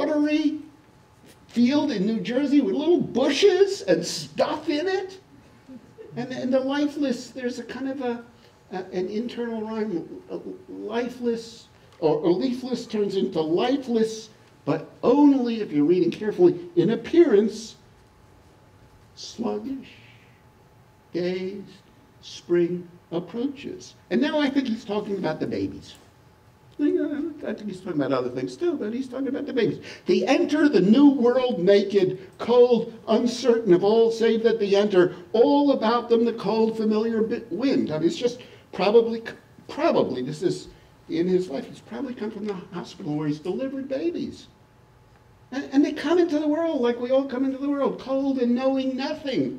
Speaker 3: watery field in New Jersey with little bushes and stuff in it. And the lifeless, there's a kind of an internal rhyme. Lifeless, or leafless turns into lifeless, but only, if you're reading carefully, in appearance, sluggish, dazed, spring approaches. And now I think he's talking about the babies. I think he's talking about other things too, but he's talking about the babies. They enter the new world naked, cold, uncertain of all save that they enter, all about them the cold, familiar wind. I mean, it's just probably, this is in his life, he's probably come from the hospital where he's delivered babies. And they come into the world like we all come into the world, cold and knowing nothing.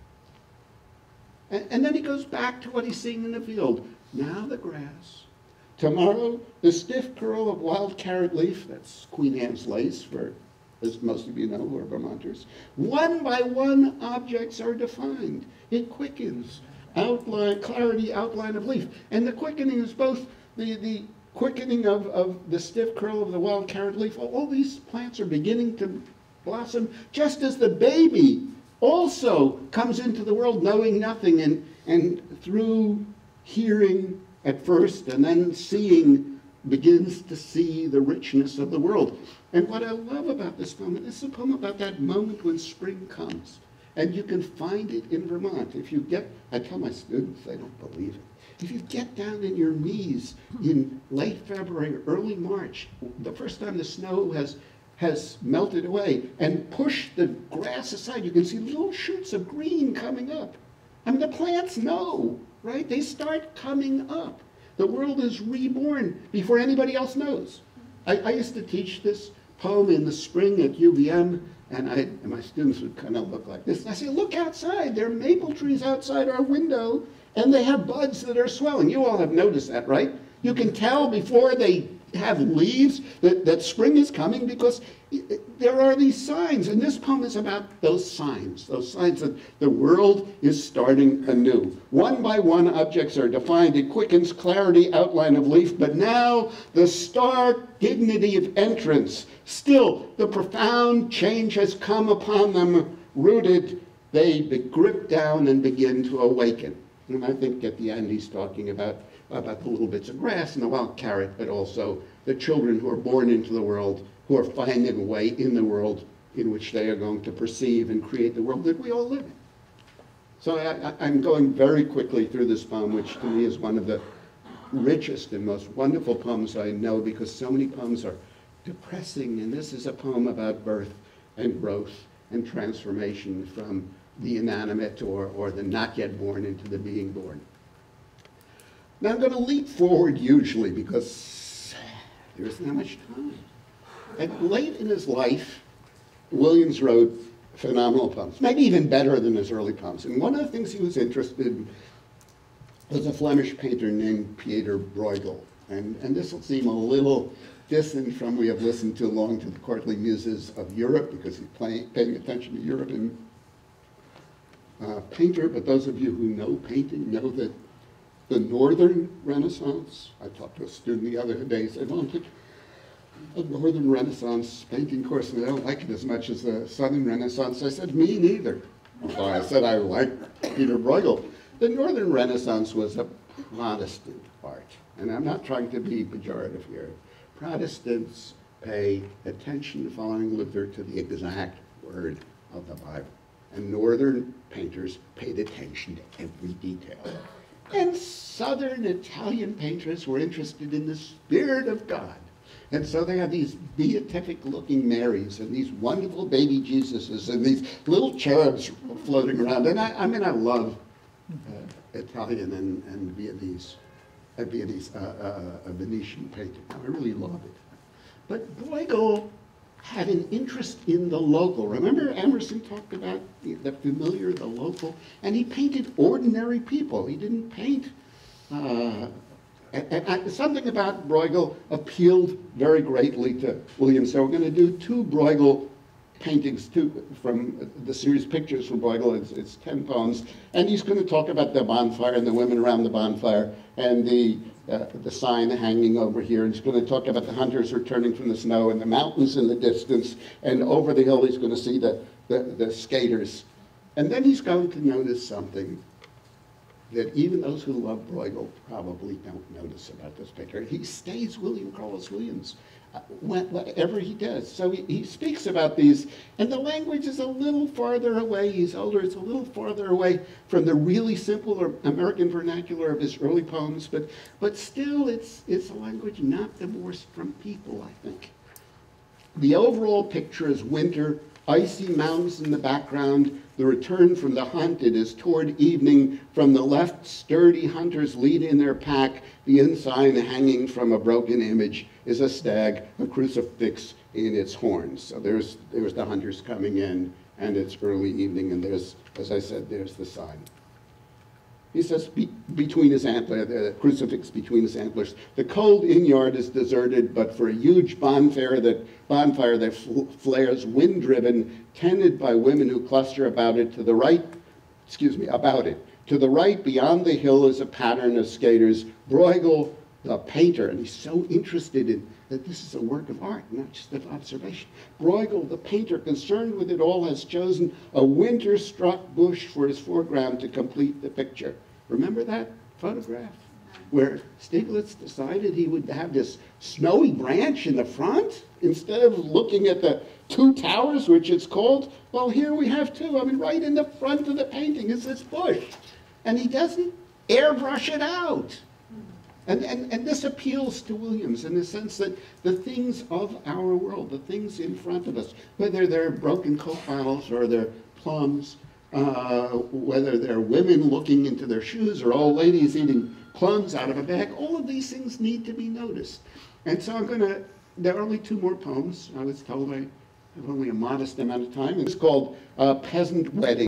Speaker 3: And then he goes back to what he's seeing in the field. Now the grass. Tomorrow, the stiff curl of wild carrot leaf, that's Queen Anne's lace, for, as most of you know who are Vermonters. One by one, objects are defined. It quickens, clarity, outline of leaf. And the quickening is both the quickening of the stiff curl of the wild carrot leaf. All these plants are beginning to blossom, just as the baby also comes into the world knowing nothing, and through hearing at first and then seeing, begins to see the richness of the world. And what I love about this poem, it's a poem about that moment when spring comes. And you can find it in Vermont. If you get, I tell my students, they don't believe it. If you get down in your knees in late February, early March, the first time the snow has melted away, and push the grass aside, you can see little shoots of green coming up. I mean, the plants know, right? They start coming up. The world is reborn before anybody else knows. I used to teach this poem in the spring at UVM, and my students would kind of look like this. And I say, look outside. There are maple trees outside our window, and they have buds that are swelling. You all have noticed that, right? You can tell before they have leaves that spring is coming, because there are these signs. And this poem is about those signs that the world is starting anew. One by one, objects are defined. It quickens, clarity, outline of leaf. But now the stark dignity of entrance. Still, the profound change has come upon them. Rooted, they grip down and begin to awaken. And I think at the end he's talking about the little bits of grass and the wild carrot, but also the children who are born into the world, who are finding a way in the world in which they are going to perceive and create the world that we all live in. So I'm going very quickly through this poem, which to me is one of the richest and most wonderful poems I know, because so many poems are depressing, and this is a poem about birth and growth and transformation from the inanimate or the not yet born into the being born. Now I'm going to leap forward usually, because there isn't that much time. And late in his life, Williams wrote phenomenal poems, maybe even better than his early poems. And one of the things he was interested in was a Flemish painter named Pieter Bruegel. And this will seem a little distant from we have listened too long to the courtly muses of Europe, because he's paying attention to European painter. But those of you who know painting know that the Northern Renaissance, I talked to a student the other day, he said, well, I'm taking a Northern Renaissance painting course, and I don't like it as much as the Southern Renaissance. I said, me neither. So I said, I like Pieter Bruegel. The Northern Renaissance was a Protestant art, and I'm not trying to be pejorative here. Protestants pay attention, following Luther, to the exact word of the Bible. And Northern painters paid attention to every detail. And Southern Italian painters were interested in the Spirit of God. And so they have these beatific-looking Marys and these wonderful baby Jesuses and these little cherubs floating around. And I mean, I love Italian and Viennese, Venetian painting. I really love it. But Bruegel had an interest in the local. Remember Emerson talked about the familiar, the local, and he painted ordinary people. He didn't paint, something about Bruegel appealed very greatly to Williams. So we're going to do two Bruegel paintings from the series Pictures from Bruegel. It's 10 poems, and he's going to talk about the bonfire and the women around the bonfire and the sign hanging over here. He's going to talk about the hunters returning from the snow and the mountains in the distance, and over the hill he's going to see the skaters. And then he's going to notice something that even those who love Bruegel probably don't notice about this picture. He stays William Carlos Williams, whatever he does. So he speaks about these, and the language is a little farther away. He's older, it's a little farther away from the really simple American vernacular of his early poems, but still it's a language not divorced from people, I think. The overall picture is winter, icy mountains in the background, the return from the hunt. It is toward evening. From the left, sturdy hunters lead in their pack. The ensign hanging from a broken image is a stag, a crucifix in its horns. So there's the hunters coming in, and it's early evening, and there's, as I said, there's the sign. He says, between his antlers, the crucifix between his antlers, the cold inn yard is deserted, but for a huge bonfire that flares wind-driven, tended by women who cluster about it. To the right, to the right, beyond the hill, is a pattern of skaters. Bruegel, the painter, and he's so interested in that this is a work of art, not just of observation. Bruegel, the painter, concerned with it all, has chosen a winter-struck bush for his foreground to complete the picture. Remember that photograph? Where Stieglitz decided he would have this snowy branch in the front instead of looking at the two towers, which it's called. Well, here we have two. I mean, right in the front of the painting is this bush. And he doesn't airbrush it out. And this appeals to Williams in the sense that the things of our world, the things in front of us, whether they're broken Coke bottles or they're plums, whether they're women looking into their shoes or old ladies eating plums out of a bag, all of these things need to be noticed. And so there are only two more poems. I was told I have only a modest amount of time. It's called Peasant Wedding.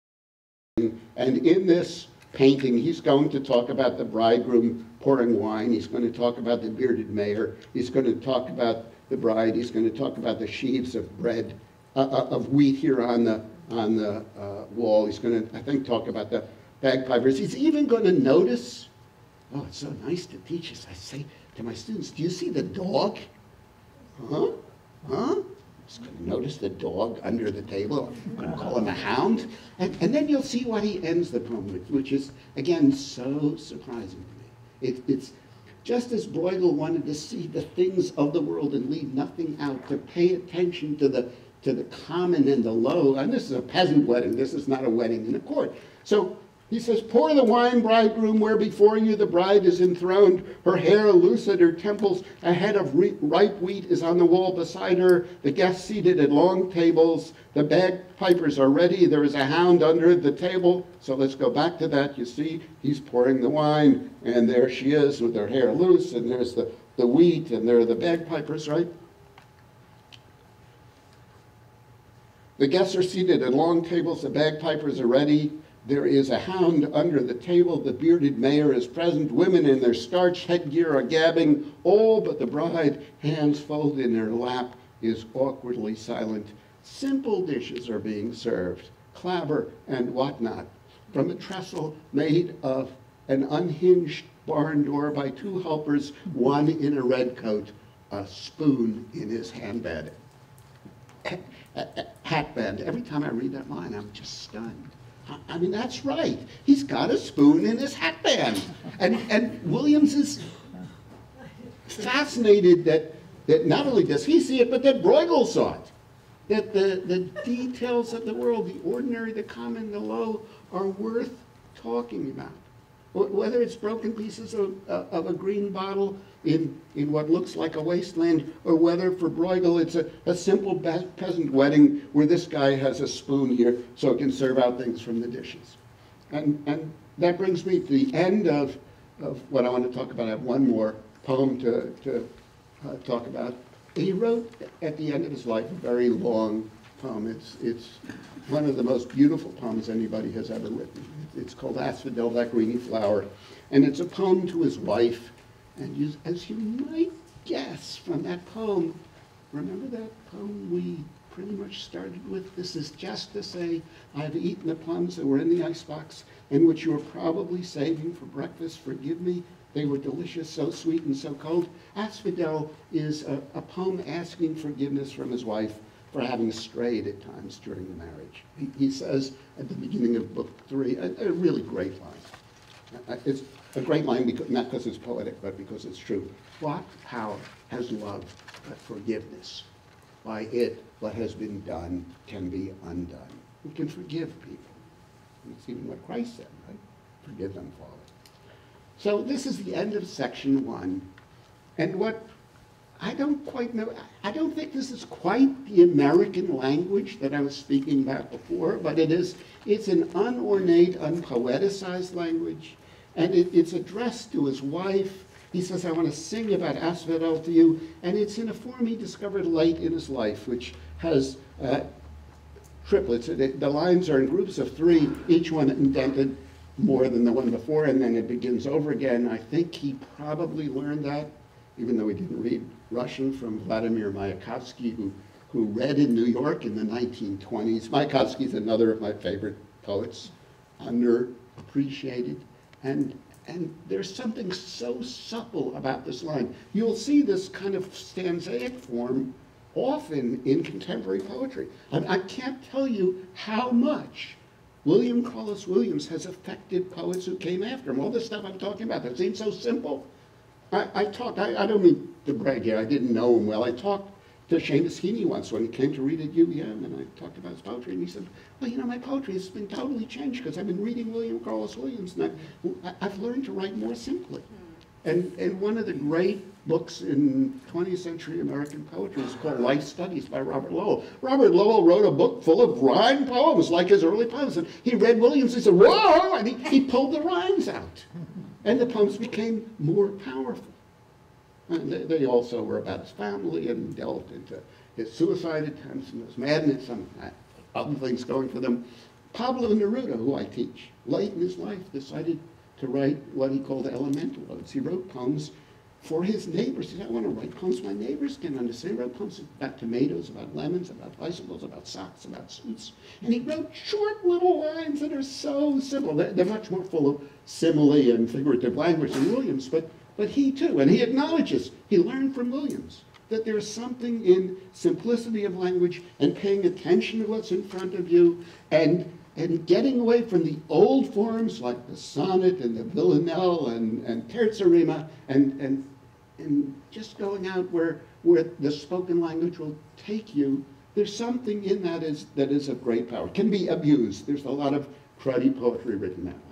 Speaker 3: And in this painting, he's going to talk about the bridegroom pouring wine. He's going to talk about the bearded mayor. He's going to talk about the bride. He's going to talk about the sheaves of bread, of wheat here on the wall. He's going to, I think, talk about the bagpipers. He's even going to notice, oh, it's so nice to teach us. I say to my students, do you see the dog? Huh? He's going to notice the dog under the table. I'm going to call him a hound. And then you'll see what he ends the poem with, which is, again, so surprising to me. It's just as Bruegel wanted to see the things of the world and leave nothing out, to pay attention to the common and the low. And this is a peasant wedding. This is not a wedding in a court. So he says, pour the wine, bridegroom, where before you the bride is enthroned, her hair loose at her temples, a head of ripe wheat is on the wall beside her, the guests seated at long tables, the bagpipers are ready, there is a hound under the table. So let's go back to that. You see, he's pouring the wine, and there she is with her hair loose, and there's the wheat, and there are the bagpipers, right? The guests are seated at long tables, the bagpipers are ready. There is a hound under the table. The bearded mayor is present. Women in their starched headgear are gabbing. All but the bride, hands folded in her lap, is awkwardly silent. Simple dishes are being served, clabber and whatnot, from a trestle made of an unhinged barn door by two helpers, one in a red coat, a spoon in his hatband. Every time I read that line, I'm just stunned. I mean, that's right. He's got a spoon in his hatband. And Williams is fascinated that not only does he see it, but that Bruegel saw it. That the details of the world, the ordinary, the common, the low, are worth talking about. Whether it's broken pieces of a green bottle in what looks like a wasteland, or whether for Bruegel it's a simple peasant wedding where this guy has a spoon here so it can serve out things from the dishes. And that brings me to the end of what I want to talk about. I have one more poem to talk about. He wrote at the end of his life a very long poem. It's one of the most beautiful poems anybody has ever written. It's called Asphodel, That Greeny Flower, and it's a poem to his wife. And as you might guess from that poem, remember that poem we pretty much started with? This is just to say, I've eaten the plums that were in the icebox and which you were probably saving for breakfast. Forgive me, they were delicious, so sweet and so cold. Asphodel is a poem asking forgiveness from his wife for having strayed at times during the marriage. He says at the beginning of book 3, a really great line. It's a great line, because, not because it's poetic, but because it's true. What power has love but forgiveness? By it, what has been done can be undone. We can forgive people. That's even what Christ said, right? Forgive them, Father. So this is the end of section 1. And what I don't quite know, I don't think this is quite the American language that I was speaking about before, but it's an unornate, unpoeticized language, and it's addressed to his wife. He says, I want to sing about asphodel to you, and it's in a form he discovered late in his life, which has triplets. The lines are in groups of 3, each one indented more than the one before, and then it begins over again. I think he probably learned that, even though he didn't read Russian, from Vladimir Mayakovsky, who read in New York in the 1920s. Mayakovsky is another of my favorite poets, underappreciated. And there's something so supple about this line. You'll see this kind of stanzaic form often in contemporary poetry. I can't tell you how much William Carlos Williams has affected poets who came after him. All this stuff I'm talking about that seems so simple. I don't mean to brag here, I didn't know him well. I talked to Seamus Heaney once when he came to read at UVM, and I talked about his poetry, and he said, well, you know, my poetry has been totally changed because I've been reading William Carlos Williams, and I've learned to write more simply. And one of the great books in 20th century American poetry is called Life Studies by Robert Lowell. Robert Lowell wrote a book full of rhyme poems, like his early poems, and he read Williams, and he said, whoa, and he pulled the rhymes out. And the poems became more powerful. And they also were about his family and delved into his suicide attempts and his madness and other things going for them. Pablo Neruda, who I teach, late in his life decided to write what he called elemental odes. He wrote poems for his neighbors. He said, I want to write poems my neighbors can understand. He wrote poems about tomatoes, about lemons, about bicycles, about socks, about suits. And he wrote short little lines that are so simple. They're much more full of simile and figurative language than Williams, but he too, and he acknowledges, he learned from Williams that there's something in simplicity of language and paying attention to what's in front of you and getting away from the old forms like the sonnet and the villanelle and terza rima and just going out where the spoken language will take you. There's something in that is of great power. It can be abused. There's a lot of cruddy poetry written that way.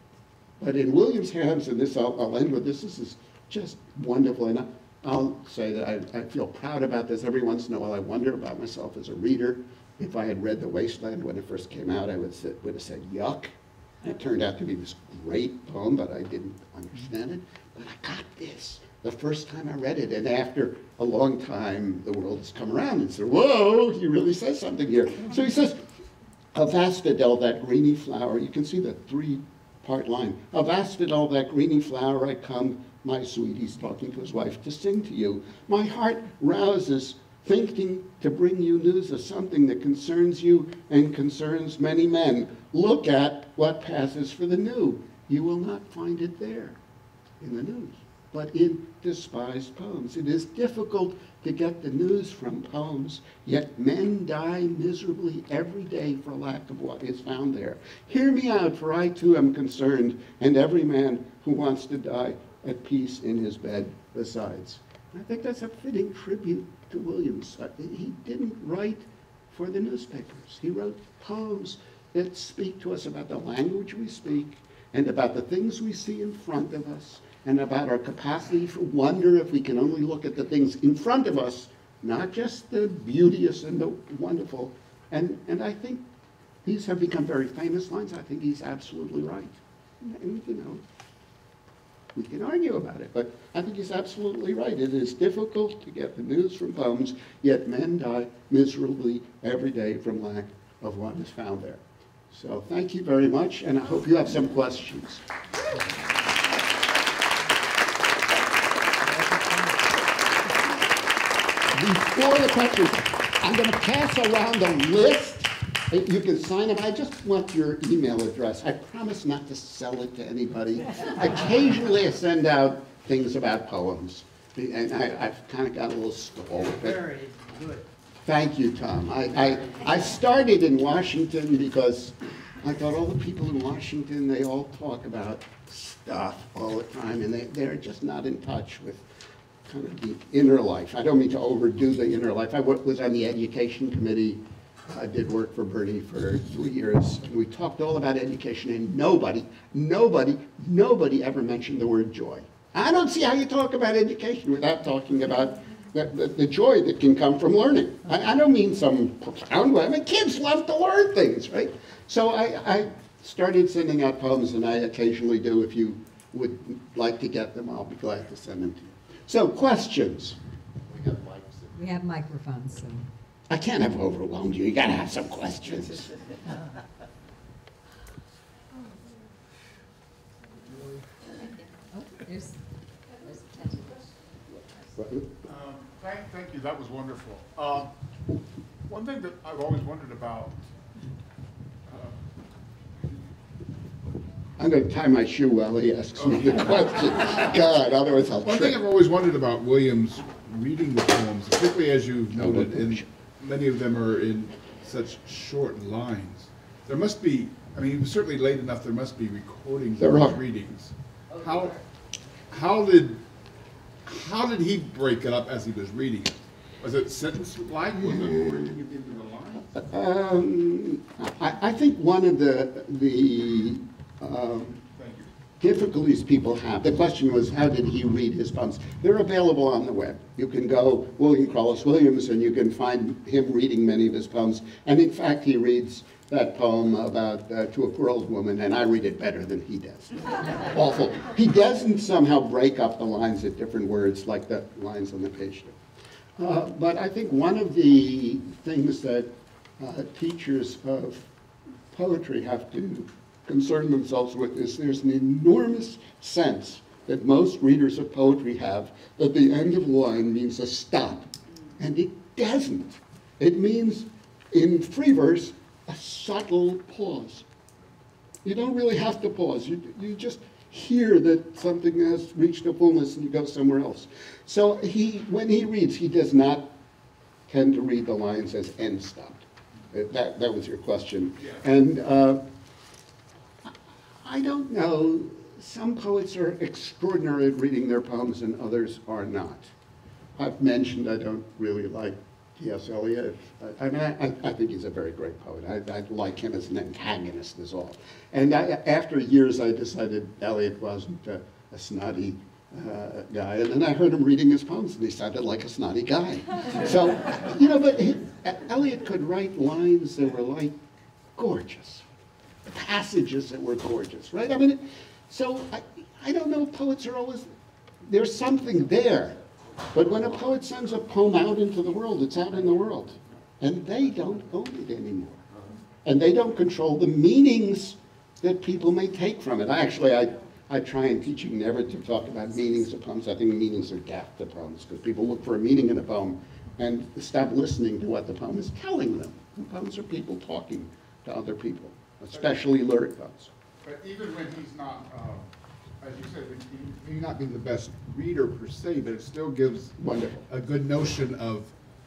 Speaker 3: But in Williams' hands, and this I'll end with this is just wonderful. And I'll say that I feel proud about this. Every once in a while I wonder about myself as a reader. If I had read The Wasteland when it first came out, I would have said, yuck. It turned out to be this great poem, but I didn't understand it. But I got this the first time I read it. And after a long time, the world has come around and said, whoa, he really says something here. So he says, of asphodel, that greeny flower, you can see the 3-part line. Of asphodel, that greeny flower, I come, my sweet, he's talking to his wife, to sing to you. My heart rouses, thinking to bring you news of something that concerns you and concerns many men. Look at what passes for the new. You will not find it there in the news, but in despised poems. It is difficult to get the news from poems, yet men die miserably every day for lack of what is found there. Hear me out, for I too am concerned, and every man who wants to die at peace in his bed besides. I think that's a fitting tribute to Williams. He didn't write for the newspapers. He wrote poems that speak to us about the language we speak and about the things we see in front of us and about our capacity for wonder if we can only look at the things in front of us, not just the beauteous and the wonderful. And I think these have become very famous lines. I think he's absolutely right. And, you know, we can argue about it, but I think he's absolutely right. It is difficult to get the news from poems, yet men die miserably every day from lack of what is found there. So thank you very much, and I hope you have some questions. Before the questions, I'm going to pass around a list. You can sign up. I just want your email address. I promise not to sell it to anybody. Occasionally I send out things about poems, and I've kind of got a little stall with it.
Speaker 4: Very good.
Speaker 3: Thank you, Tom. I started in Washington because I thought all the people in Washington, they all talk about stuff all the time, and they're just not in touch with kind of the inner life. I don't mean to overdo the inner life. I was on the education committee. I did work for Bernie for 3 years, and we talked all about education, and nobody ever mentioned the word joy. I don't see how you talk about education without talking about the joy that can come from learning. I don't mean some profound way. I mean, kids love to learn things, right? So I started sending out poems, and I occasionally do. If you would like to get them, I'll be glad to send them to you. So, questions?
Speaker 1: We have microphones, so.
Speaker 3: I can't have overwhelmed you. You got to have some questions.
Speaker 4: Thank you. That was wonderful. One thing that I've always wondered about.
Speaker 3: I'm going to tie my shoe while he asks me the question. God, otherwise I'll
Speaker 4: One
Speaker 3: trip.
Speaker 4: thing I've always wondered about Williams reading the poems, particularly as you've noted, and many of them are in such short lines. There must be, I mean, it was certainly late enough, there must be recordings of his readings. How did he break it up as he was reading it? Was it sentence-like? Was it working it into the lines?
Speaker 3: I think one of the difficulties people have, the question was, how did he read his poems? They're available on the web. You can go William Carlos Williams, and you can find him reading many of his poems. And in fact, he reads that poem about To a Poor Old Woman, and I read it better than he does. Awful. He doesn't somehow break up the lines at different words like the lines on the page do. But I think one of the things that teachers of poetry have to concern themselves with is there's an enormous sense that most readers of poetry have that the end of a line means a stop. And it doesn't. It means, in free verse, a subtle pause. You don't really have to pause. You just hear that something has reached a fullness and you go somewhere else. So when he reads, he does not tend to read the lines as end stopped. That was your question. Yeah. And I don't know, some poets are extraordinary at reading their poems and others are not. I've mentioned I don't really like T.S. Eliot. I mean, I think he's a very great poet. I like him as an antagonist is all. And after years I decided Eliot wasn't a snotty guy, and then I heard him reading his poems and he sounded like a snotty guy. So, you know, but Eliot could write lines that were like gorgeous. Passages that were gorgeous, right? I mean, so I don't know, poets are always, there's something there. But when a poet sends a poem out into the world, it's out in the world. And they don't own it anymore. And they don't control the meanings that people may take from it. I try in teaching never to talk about meanings of poems. I think meanings are daft to poems, because people look for a meaning in a poem and stop listening to what the poem is telling them. And poems are people talking to other people, especially lyric poems.
Speaker 4: But even when he's not, as you said, he may not be the best reader per se, but it still gives a good notion of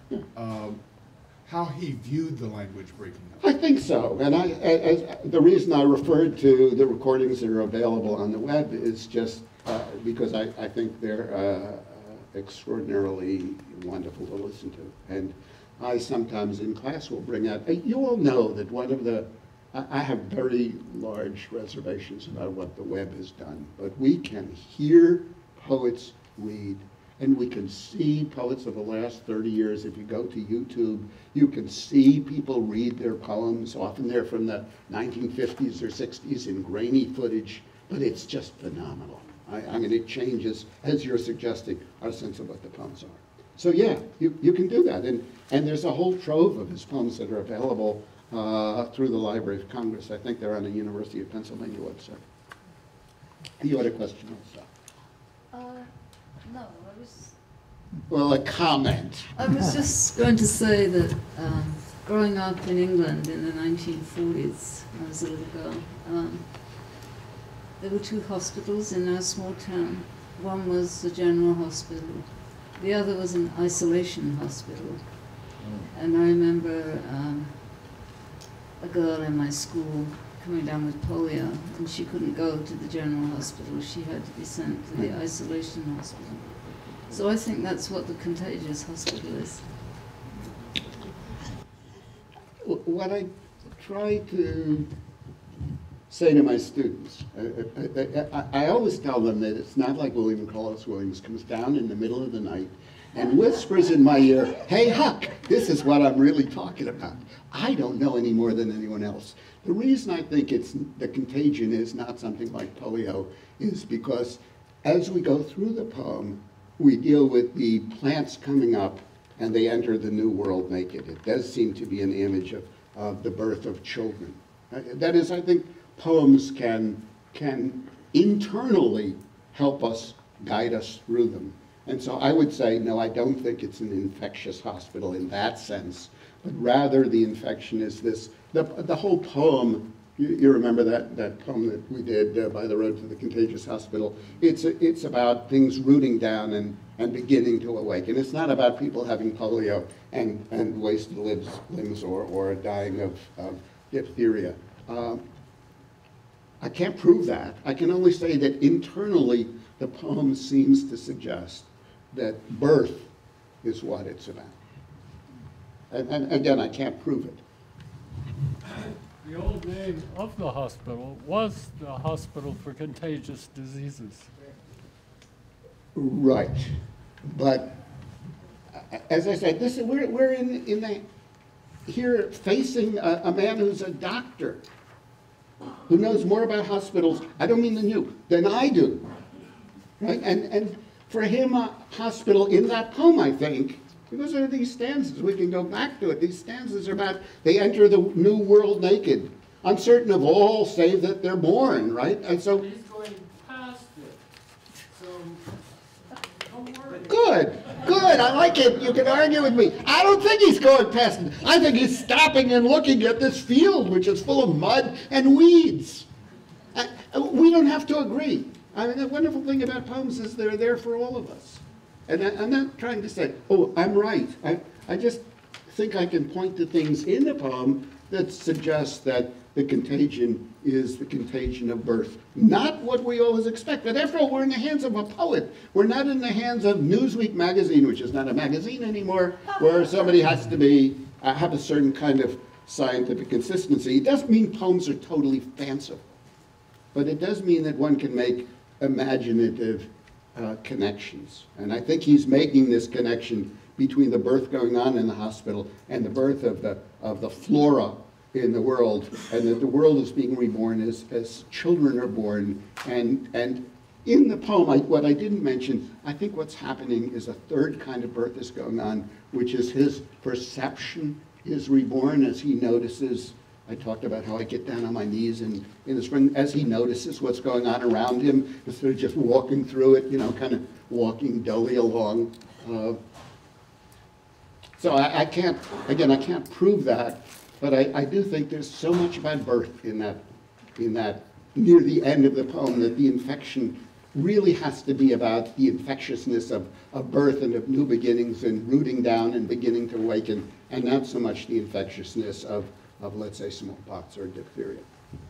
Speaker 4: how he viewed the language breaking up.
Speaker 3: I think so, and the reason I referred to the recordings that are available on the web is just because I think they're extraordinarily wonderful to listen to. And I sometimes in class will bring out, you all know that one of the, I have very large reservations about what the web has done, but we can hear poets read, and we can see poets of the last 30 years. If you go to YouTube, you can see people read their poems. Often they're from the 1950s or 60s in grainy footage, but it's just phenomenal. I mean, it changes, as you're suggesting, our sense of what the poems are. So yeah, you can do that. And there's a whole trove of his poems that are available through the Library of Congress. I think they're on the University of Pennsylvania website. You had a question also?
Speaker 5: No, I was...
Speaker 3: Well, a comment.
Speaker 5: I was just going to say that growing up in England in the 1940s, when I was a little girl, there were two hospitals in our small town. One was the general hospital. The other was an isolation hospital. And I remember a girl in my school coming down with polio, and she couldn't go to the general hospital. She had to be sent to the isolation hospital. So I think that's what the contagious hospital is.
Speaker 3: What I try to say to my students, I always tell them that it's not like William Carlos Williams comes down in the middle of the night and whispers in my ear, "Hey, Huck, this is what I'm really talking about." I don't know any more than anyone else. The reason I think the contagion is not something like polio is because as we go through the poem, we deal with the plants coming up and they enter the new world naked. It does seem to be an image of the birth of children. That is, I think poems can internally help us, guide us through them. And so I would say, no, I don't think it's an infectious hospital in that sense, but rather the infection is this, the whole poem, you remember that poem that we did, By the Road to the Contagious Hospital? It's about things rooting down and beginning to awaken. It's not about people having polio and wasted limbs or dying of diphtheria. I can't prove that. I can only say that internally the poem seems to suggest that birth is what it's about. And again, I can't prove it.
Speaker 6: The old name of the hospital was the Hospital for Contagious Diseases.
Speaker 3: Right. But as I said, we're here facing a man who's a doctor, who knows more about hospitals, I don't mean than you, than I do. Right? And for him, a hospital in that poem, I think, because there are these stanzas, we can go back to it. These stanzas are about, they enter the new world naked, uncertain of all save that they're born, right? And so,
Speaker 6: He's going past it. So, don't worry.
Speaker 3: good, I like it. You can argue with me. I don't think he's going past it. I think he's stopping and looking at this field, which is full of mud and weeds. We don't have to agree. I mean, the wonderful thing about poems is they're there for all of us. And I'm not trying to say, oh, I'm right. I just think I can point to things in the poem that suggest that the contagion is the contagion of birth. Not what we always expect. But after all, we're in the hands of a poet. We're not in the hands of Newsweek magazine, which is not a magazine anymore, where somebody has to have a certain kind of scientific consistency. It doesn't mean poems are totally fanciful. But it does mean that one can make imaginative connections. And I think he's making this connection between the birth going on in the hospital and the birth of the flora in the world, and that the world is being reborn as children are born. And in the poem, what I didn't mention, I think what's happening is a third kind of birth is going on, which is his perception is reborn as he notices. I talked about how I get down on my knees in the spring as he notices what's going on around him, instead of just walking through it, kind of walking dully along. So I can't prove that, but I do think there's so much about birth in that near the end of the poem, that the infection really has to be about the infectiousness of birth and of new beginnings and rooting down and beginning to awaken, and not so much the infectiousness of let's say, smallpox or diphtheria.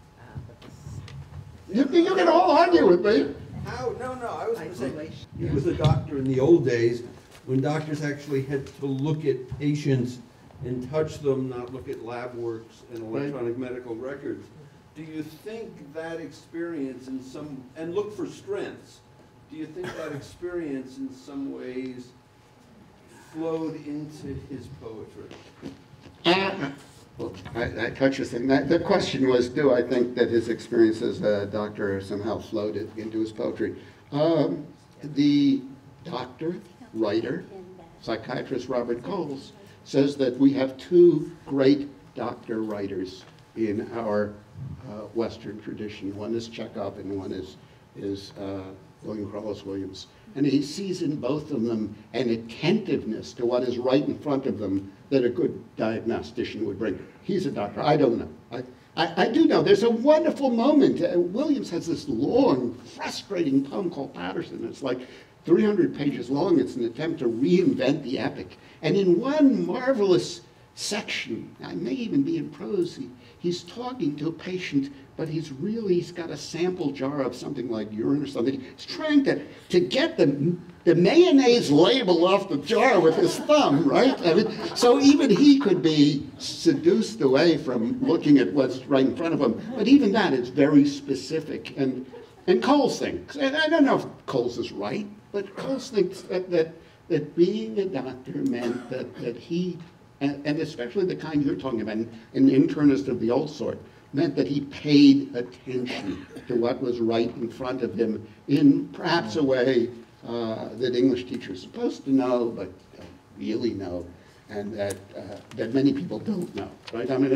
Speaker 3: You can all argue with me.
Speaker 7: How? No, I was going to say, he was a doctor in the old days when doctors actually had to look at patients and touch them, not look at lab works and electronic medical records. Do you think that experience and look for strengths, do you think that experience in some ways flowed into his poetry?
Speaker 3: Well, I touched this thing. The question was, do I think that his experience as a doctor somehow flowed into his poetry? The doctor, writer, psychiatrist Robert Coles says that we have two great doctor writers in our Western tradition. One is Chekhov and one is William Carlos Williams. And he sees in both of them an attentiveness to what is right in front of them that a good diagnostician would bring. He's a doctor. I don't know. I do know. There's a wonderful moment. Williams has this long, frustrating poem called Patterson. It's like 300 pages long. It's an attempt to reinvent the epic. And in one marvelous section, it may even be in prose, he's talking to a patient, but he's got a sample jar of something like urine or something. He's trying to get the mayonnaise label off the jar with his thumb, right? I mean, so even he could be seduced away from looking at what's right in front of him. But even that is very specific. And Coles thinks, and I don't know if Coles is right, but Coles thinks that being a doctor meant that he, and especially the kind you're talking about, an internist of the old sort, meant that he paid attention to what was right in front of him in perhaps a way that English teachers are supposed to know, but don't really know, and that many people don't know, right? I mean,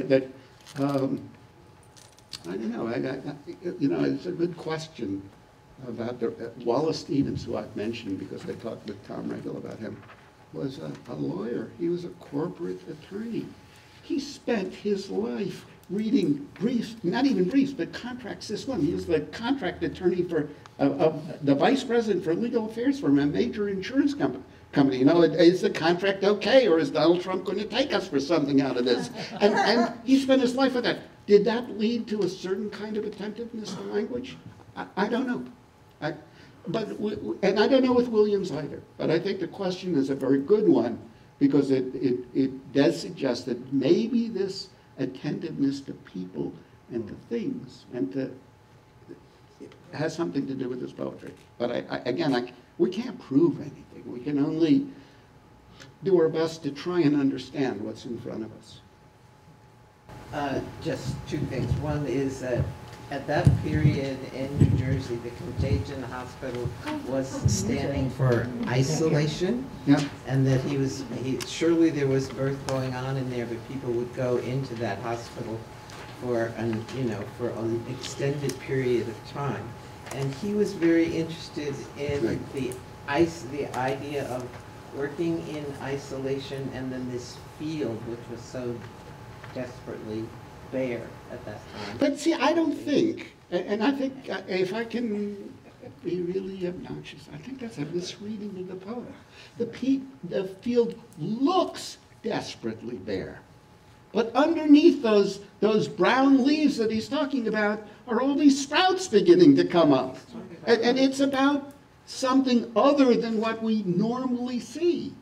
Speaker 3: I don't know, you know, it's a good question about Wallace Stevens, who I've mentioned because I talked with Tom Regal about him, was a lawyer. He was a corporate attorney. He spent his life reading briefs, not even briefs, but contracts. This one, he was the contract attorney for the vice president for legal affairs for a major insurance company. You know, is the contract okay, or is Donald Trump going to take us for something out of this? And he spent his life with that. Did that lead to a certain kind of attentiveness to language? I don't know. And I don't know with Williams either. But I think the question is a very good one, because it does suggest that maybe this attentiveness to people and to things it has something to do with his poetry. But we can't prove anything. We can only do our best to try and understand what's in front of us.
Speaker 8: Just two things. One is that at that period in New Jersey, the Contagion Hospital was standing for isolation, and that surely there was birth going on in there, but people would go into that hospital for an extended period of time. And he was very interested in the idea of working in isolation, and then this field, which was so desperately bare at that time.
Speaker 3: But see, I don't think, and I think if I can be really obnoxious, I think that's a misreading of the poem. The field looks desperately bare, but underneath those brown leaves that he's talking about are all these sprouts beginning to come up. And it's about something other than what we normally see.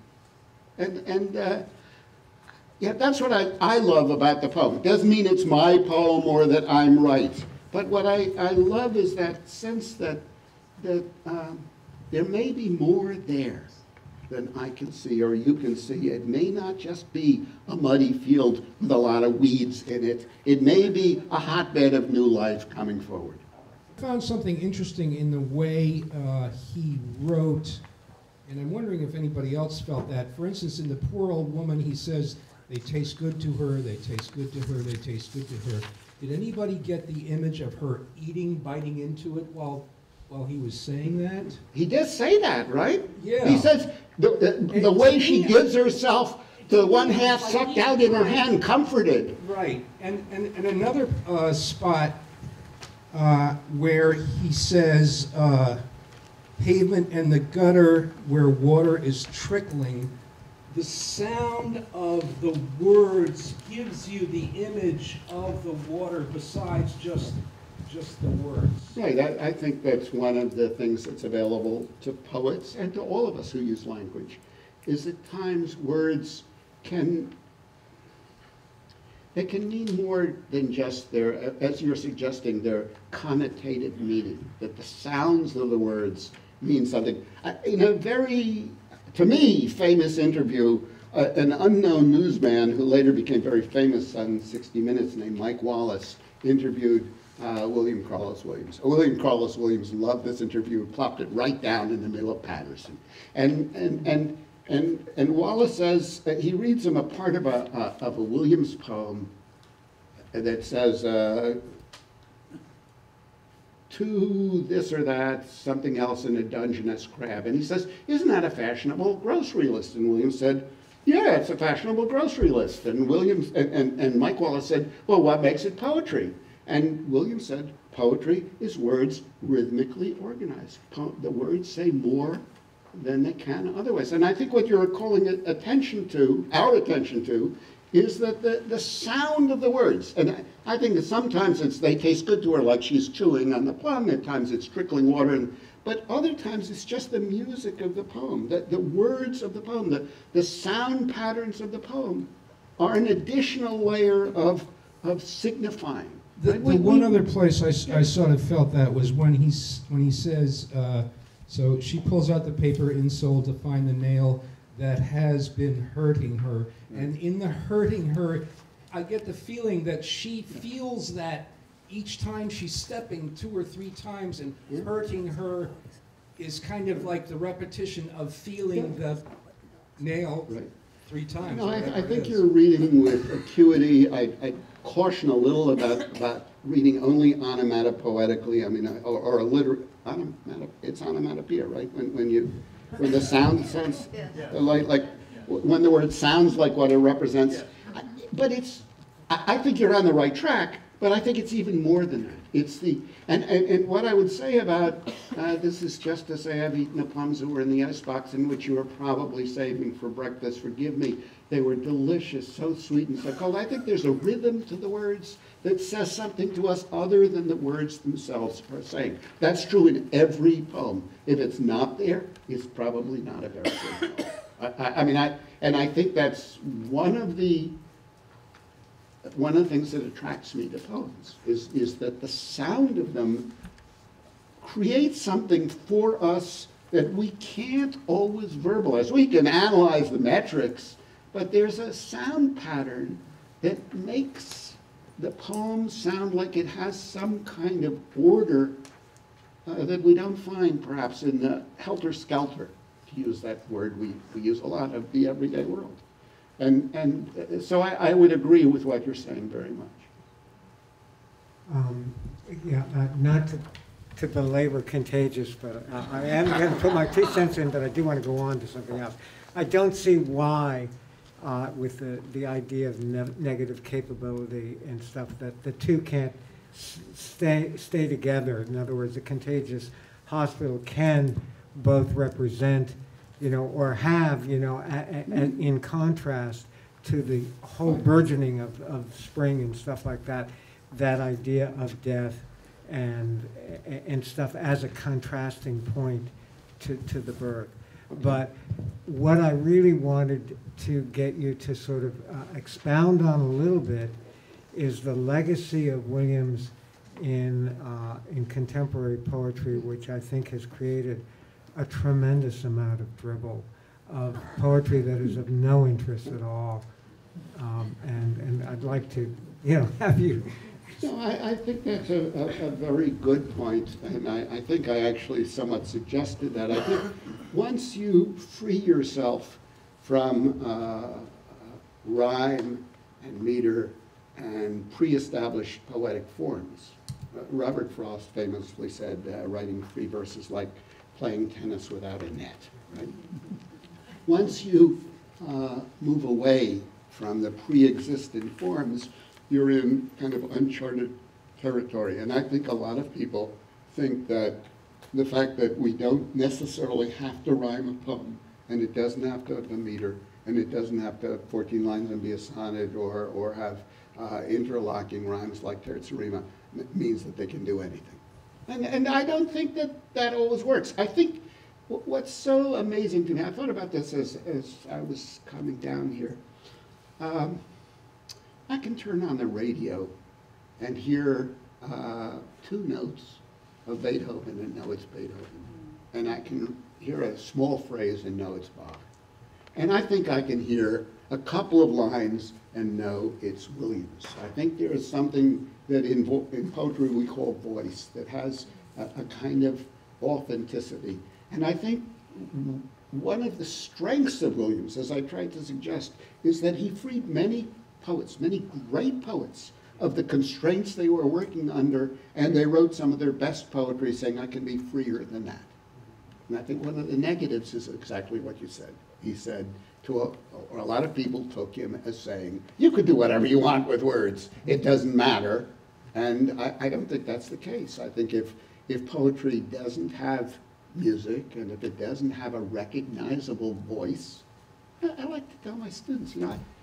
Speaker 3: Yeah, that's what I love about the poem. It doesn't mean it's my poem or that I'm right. But what I love is that sense that there may be more there than I can see or you can see. It may not just be a muddy field with a lot of weeds in it. It may be a hotbed of new life coming forward.
Speaker 9: I found something interesting in the way he wrote, and I'm wondering if anybody else felt that. For instance, in The Poor Old Woman, he says, they taste good to her, they taste good to her, they taste good to her. Did anybody get the image of her biting into it while he was saying that?
Speaker 3: He does say that, right?
Speaker 9: Yeah.
Speaker 3: He says the way she gives herself to the one half sucked out in her hand, comforted.
Speaker 9: Right. And another spot where he says, pavement and the gutter where water is trickling, the sound of the words gives you the image of the water besides just the words.
Speaker 3: Right, I think that's one of the things that's available to poets and to all of us who use language, is at times words can mean more than just their, as you're suggesting, their connotative meaning, that the sounds of the words mean something. In a very, to me, famous interview, an unknown newsman who later became very famous on 60 Minutes named Mike Wallace interviewed William Carlos Williams. William Carlos Williams loved this interview, plopped it right down in the middle of Patterson. And Wallace says, he reads him a part of a Williams poem that says, to this or that, something else in a Dungeness crab. And he says, isn't that a fashionable grocery list? And Williams said, yeah, it's a fashionable grocery list. And Williams and Mike Wallace said, well, what makes it poetry? And Williams said, poetry is words rhythmically organized. The words say more than they can otherwise. And I think what you're calling attention to, our attention to, is that the sound of the words, and I think that sometimes they taste good to her, like she's chewing on the plum, at times it's trickling water, but other times it's just the music of the poem, the words of the poem, the sound patterns of the poem are an additional layer of signifying.
Speaker 9: The one other place I sort of felt that was when he says, so she pulls out the paper insole to find the nail that has been hurting her. And in the hurting her, I get the feeling that she feels that each time she's stepping 2 or 3 times, and hurting her is kind of like the repetition of feeling the nail 3 times.
Speaker 3: No, I think you're reading with acuity. I caution a little about reading only onomatopoetically. I mean, or it's onomatopoeia, right? When the sound sounds like when the word sounds like what it represents. But I think you're on the right track. But I think it's even more than that. It's and what I would say about this is just to say I've eaten the plums that were in the icebox, in which you were probably saving for breakfast. Forgive me. They were delicious, so sweet and so cold. I think there's a rhythm to the words that says something to us other than the words themselves are saying. That's true in every poem. If it's not there, it's probably not a very good poem. I think that's one of the things that attracts me to poems is that the sound of them creates something for us that we can't always verbalize. We can analyze the metrics, but there's a sound pattern that makes the poem sound like it has some kind of order that we don't find perhaps in the helter-skelter, to use that word we use a lot, of the everyday world. And so I would agree with what you're saying very much.
Speaker 10: Not to belabor Contagious, but I am going to put my 2 cents in, but I do want to go on to something else. I don't see why, with the idea of negative capability and stuff, that the two can't stay together. In other words, the Contagious Hospital can both represent, or have, in contrast to the whole burgeoning of spring and stuff like that, that idea of death and stuff as a contrasting point to the birth. But what I really wanted to get you to sort of expound on a little bit is the legacy of Williams in contemporary poetry, which I think has created a tremendous amount of dribble, of poetry that is of no interest at all. And I'd like to, have you.
Speaker 3: No, I think that's a very good point, and I think I actually somewhat suggested that. I think once you free yourself from rhyme and meter and pre-established poetic forms, Robert Frost famously said, writing free verses like playing tennis without a net, right? Once you move away from the pre-existent forms, you're in kind of uncharted territory. And I think a lot of people think that the fact that we don't necessarily have to rhyme a poem, and it doesn't have to have a meter, and it doesn't have to have 14 lines and be a sonnet, or have interlocking rhymes like terzerima, means that they can do anything. And I don't think that always works. I think what's so amazing to me, I thought about this as I was coming down here. I can turn on the radio and hear 2 notes of Beethoven and know it's Beethoven. And I can hear a small phrase and know it's Bach. And I think I can hear a couple of lines and know it's Williams. I think there is something that in poetry we call voice that has a kind of authenticity. And I think one of the strengths of Williams, as I tried to suggest, is that he freed many poets, many great poets, of the constraints they were working under, and they wrote some of their best poetry saying, I can be freer than that. And I think one of the negatives is exactly what you said. He said, or a lot of people took him as saying, you could do whatever you want with words, it doesn't matter. And I don't think that's the case. I think if poetry doesn't have music, and if it doesn't have a recognizable voice, I like to tell my students,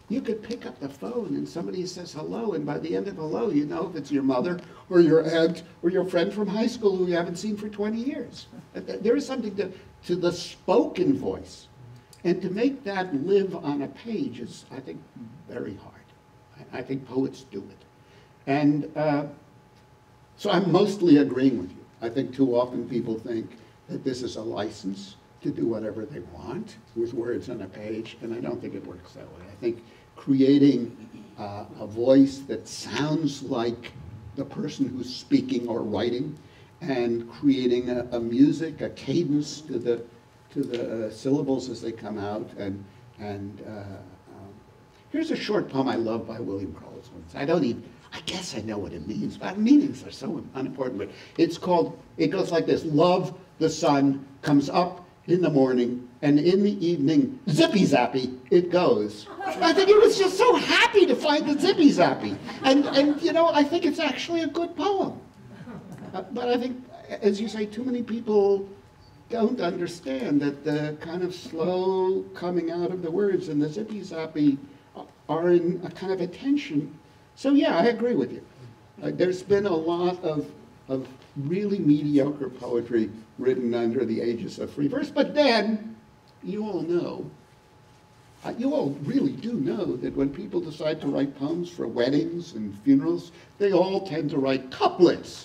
Speaker 3: you could pick up the phone and somebody says hello, and by the end of hello, you know if it's your mother or your aunt or your friend from high school who you haven't seen for 20 years. There is something to the spoken voice. And to make that live on a page is, I think, very hard. I think poets do it. And so I'm mostly agreeing with you. I think too often people think that this is a license to do whatever they want with words on a page, and I don't think it works that way. I think creating a voice that sounds like the person who's speaking or writing, and creating a music, a cadence to the syllables as they come out, and here's a short poem I love by William Carlos Williams. I guess I know what it means, but meanings are so unimportant. But it goes like this: love, the sun comes up in the morning, and in the evening, zippy zappy, it goes. I think it was just so happy to find the zippy zappy. And you know, I think it's actually a good poem. But I think, as you say, too many people don't understand that the kind of slow coming out of the words and the zippy zappy are in a kind of a tension. So yeah, I agree with you. There's been a lot of really mediocre poetry written under the aegis of free verse, but then you all know, you all really do know that when people decide to write poems for weddings and funerals, they all tend to write couplets.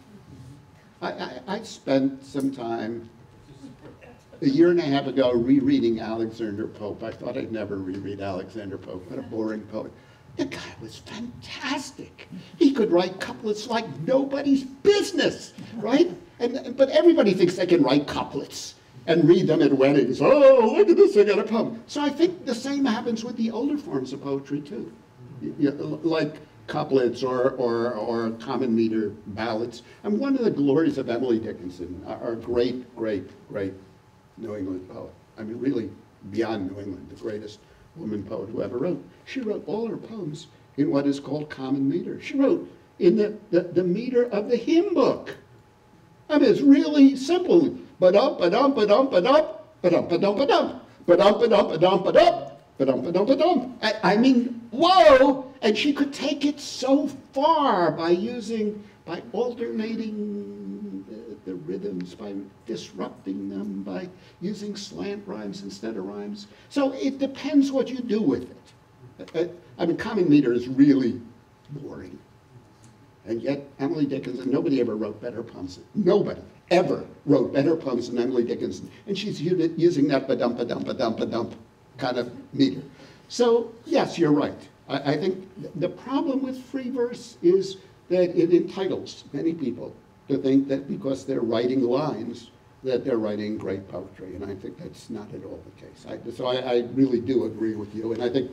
Speaker 3: I spent some time a year and a half ago rereading Alexander Pope. I thought I'd never reread Alexander Pope. What a boring poet. The guy was fantastic. He could write couplets like nobody's business, right? But everybody thinks they can write couplets and read them at weddings. Oh, look at this, I got a poem. So I think the same happens with the older forms of poetry too. Like couplets or common meter ballads. And one of the glories of Emily Dickinson, our great, great, great New England poet, I mean really beyond New England, the greatest woman poet who ever wrote. She wrote all her poems in what is called common meter. She wrote in the meter of the hymn book. I mean, it's really simple. Ba-dum, ba-dum, ba-dum, ba-dum, ba-dum, ba-dum, ba-dum, ba-dum, ba-dum, ba-dum, ba-dum, ba-dum, ba-dum, ba-dum. I mean, whoa! And she could take it so far by alternating the rhythms, by disrupting them, by using slant rhymes instead of rhymes. So it depends what you do with it. I mean, common meter is really boring. And yet, Emily Dickinson, nobody ever wrote better poems. Nobody ever wrote better poems than Emily Dickinson. And she's using that ba-dump, ba-dump, ba-dump, ba-dump kind of meter. So, yes, you're right. I think the problem with free verse is that it entitles many people to think that because they're writing lines, that they're writing great poetry. And I think that's not at all the case. So I really do agree with you. And I think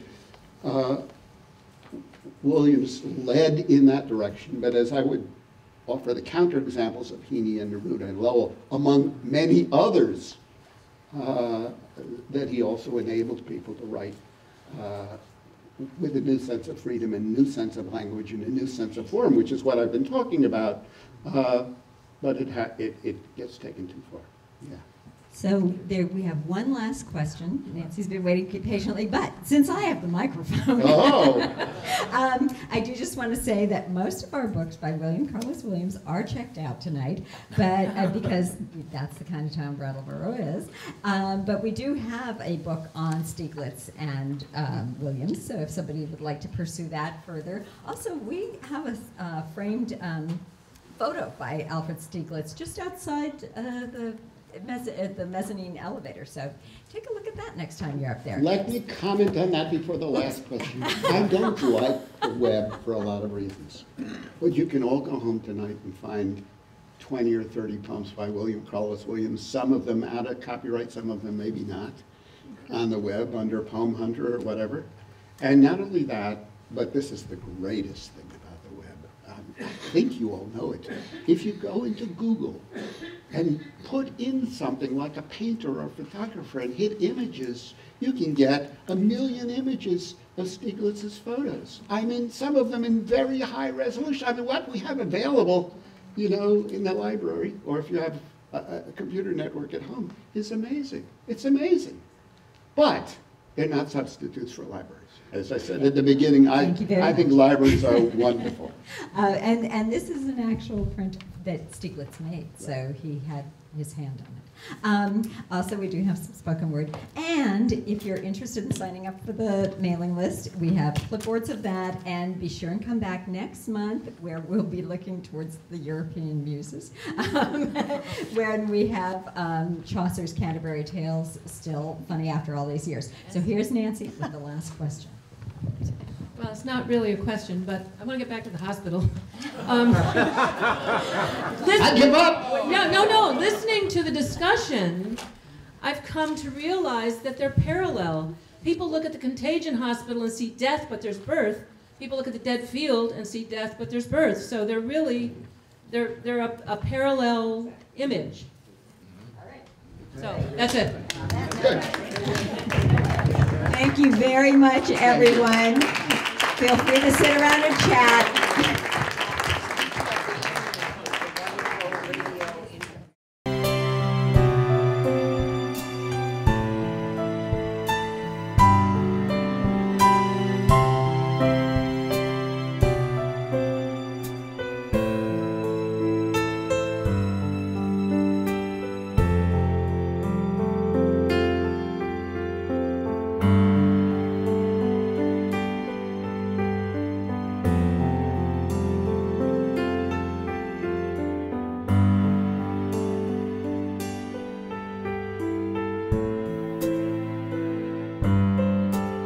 Speaker 3: Williams led in that direction. But as I would offer the counterexamples of Heaney and Neruda and Lowell, among many others, that he also enabled people to write with a new sense of freedom and a new sense of language and a new sense of form, which is what I've been talking about. But it gets taken too far. Yeah.
Speaker 1: So there, we have one last question. Nancy's been waiting patiently, but since I have the microphone, I do just want to say that most of our books by William Carlos Williams are checked out tonight, but because that's the kind of town Brattleboro is. But we do have a book on Stieglitz and Williams, so if somebody would like to pursue that further. Also, we have a framed photo by Alfred Stieglitz just outside the mezzanine elevator. So take a look at that next time you're up there.
Speaker 3: Let me comment on that before the last question. I don't like the web for a lot of reasons. But you can all go home tonight and find 20 or 30 poems by William Carlos Williams, some of them out of copyright, some of them maybe not, on the web under Poem Hunter or whatever. And not only that, but this is the greatest thing about the web. I think you all know it. If you go into Google and put in something like a painter or a photographer and hit images, you can get 1 million images of Stieglitz's photos. I mean, some of them in very high resolution. I mean, what we have available, you know, in the library, or if you have a computer network at home, is amazing. It's amazing. But They're not substitutes for libraries. As I said at the beginning, I
Speaker 1: Thank you very
Speaker 3: think
Speaker 1: much.
Speaker 3: libraries are wonderful.
Speaker 1: And this is an actual print that Stieglitz made, so he had his hand on it. Also, we do have some spoken word. And if you're interested in signing up for the mailing list, we have clipboards of that. And be sure and come back next month, where we'll be looking towards the European muses, when we have Chaucer's Canterbury Tales still funny after all these years. So here's Nancy with the last question.
Speaker 11: Well, it's not really a question, but I want to get back to the hospital.
Speaker 3: I give up!
Speaker 11: No. Listening to the discussion, I've come to realize that they're parallel. People look at the Contagion Hospital and see death, but there's birth. People look at the Dead Field and see death, but there's birth. So they're really, they're a parallel image. All right. So that's it.
Speaker 3: Good.
Speaker 1: Thank you very much, everyone. Feel free to sit around and chat.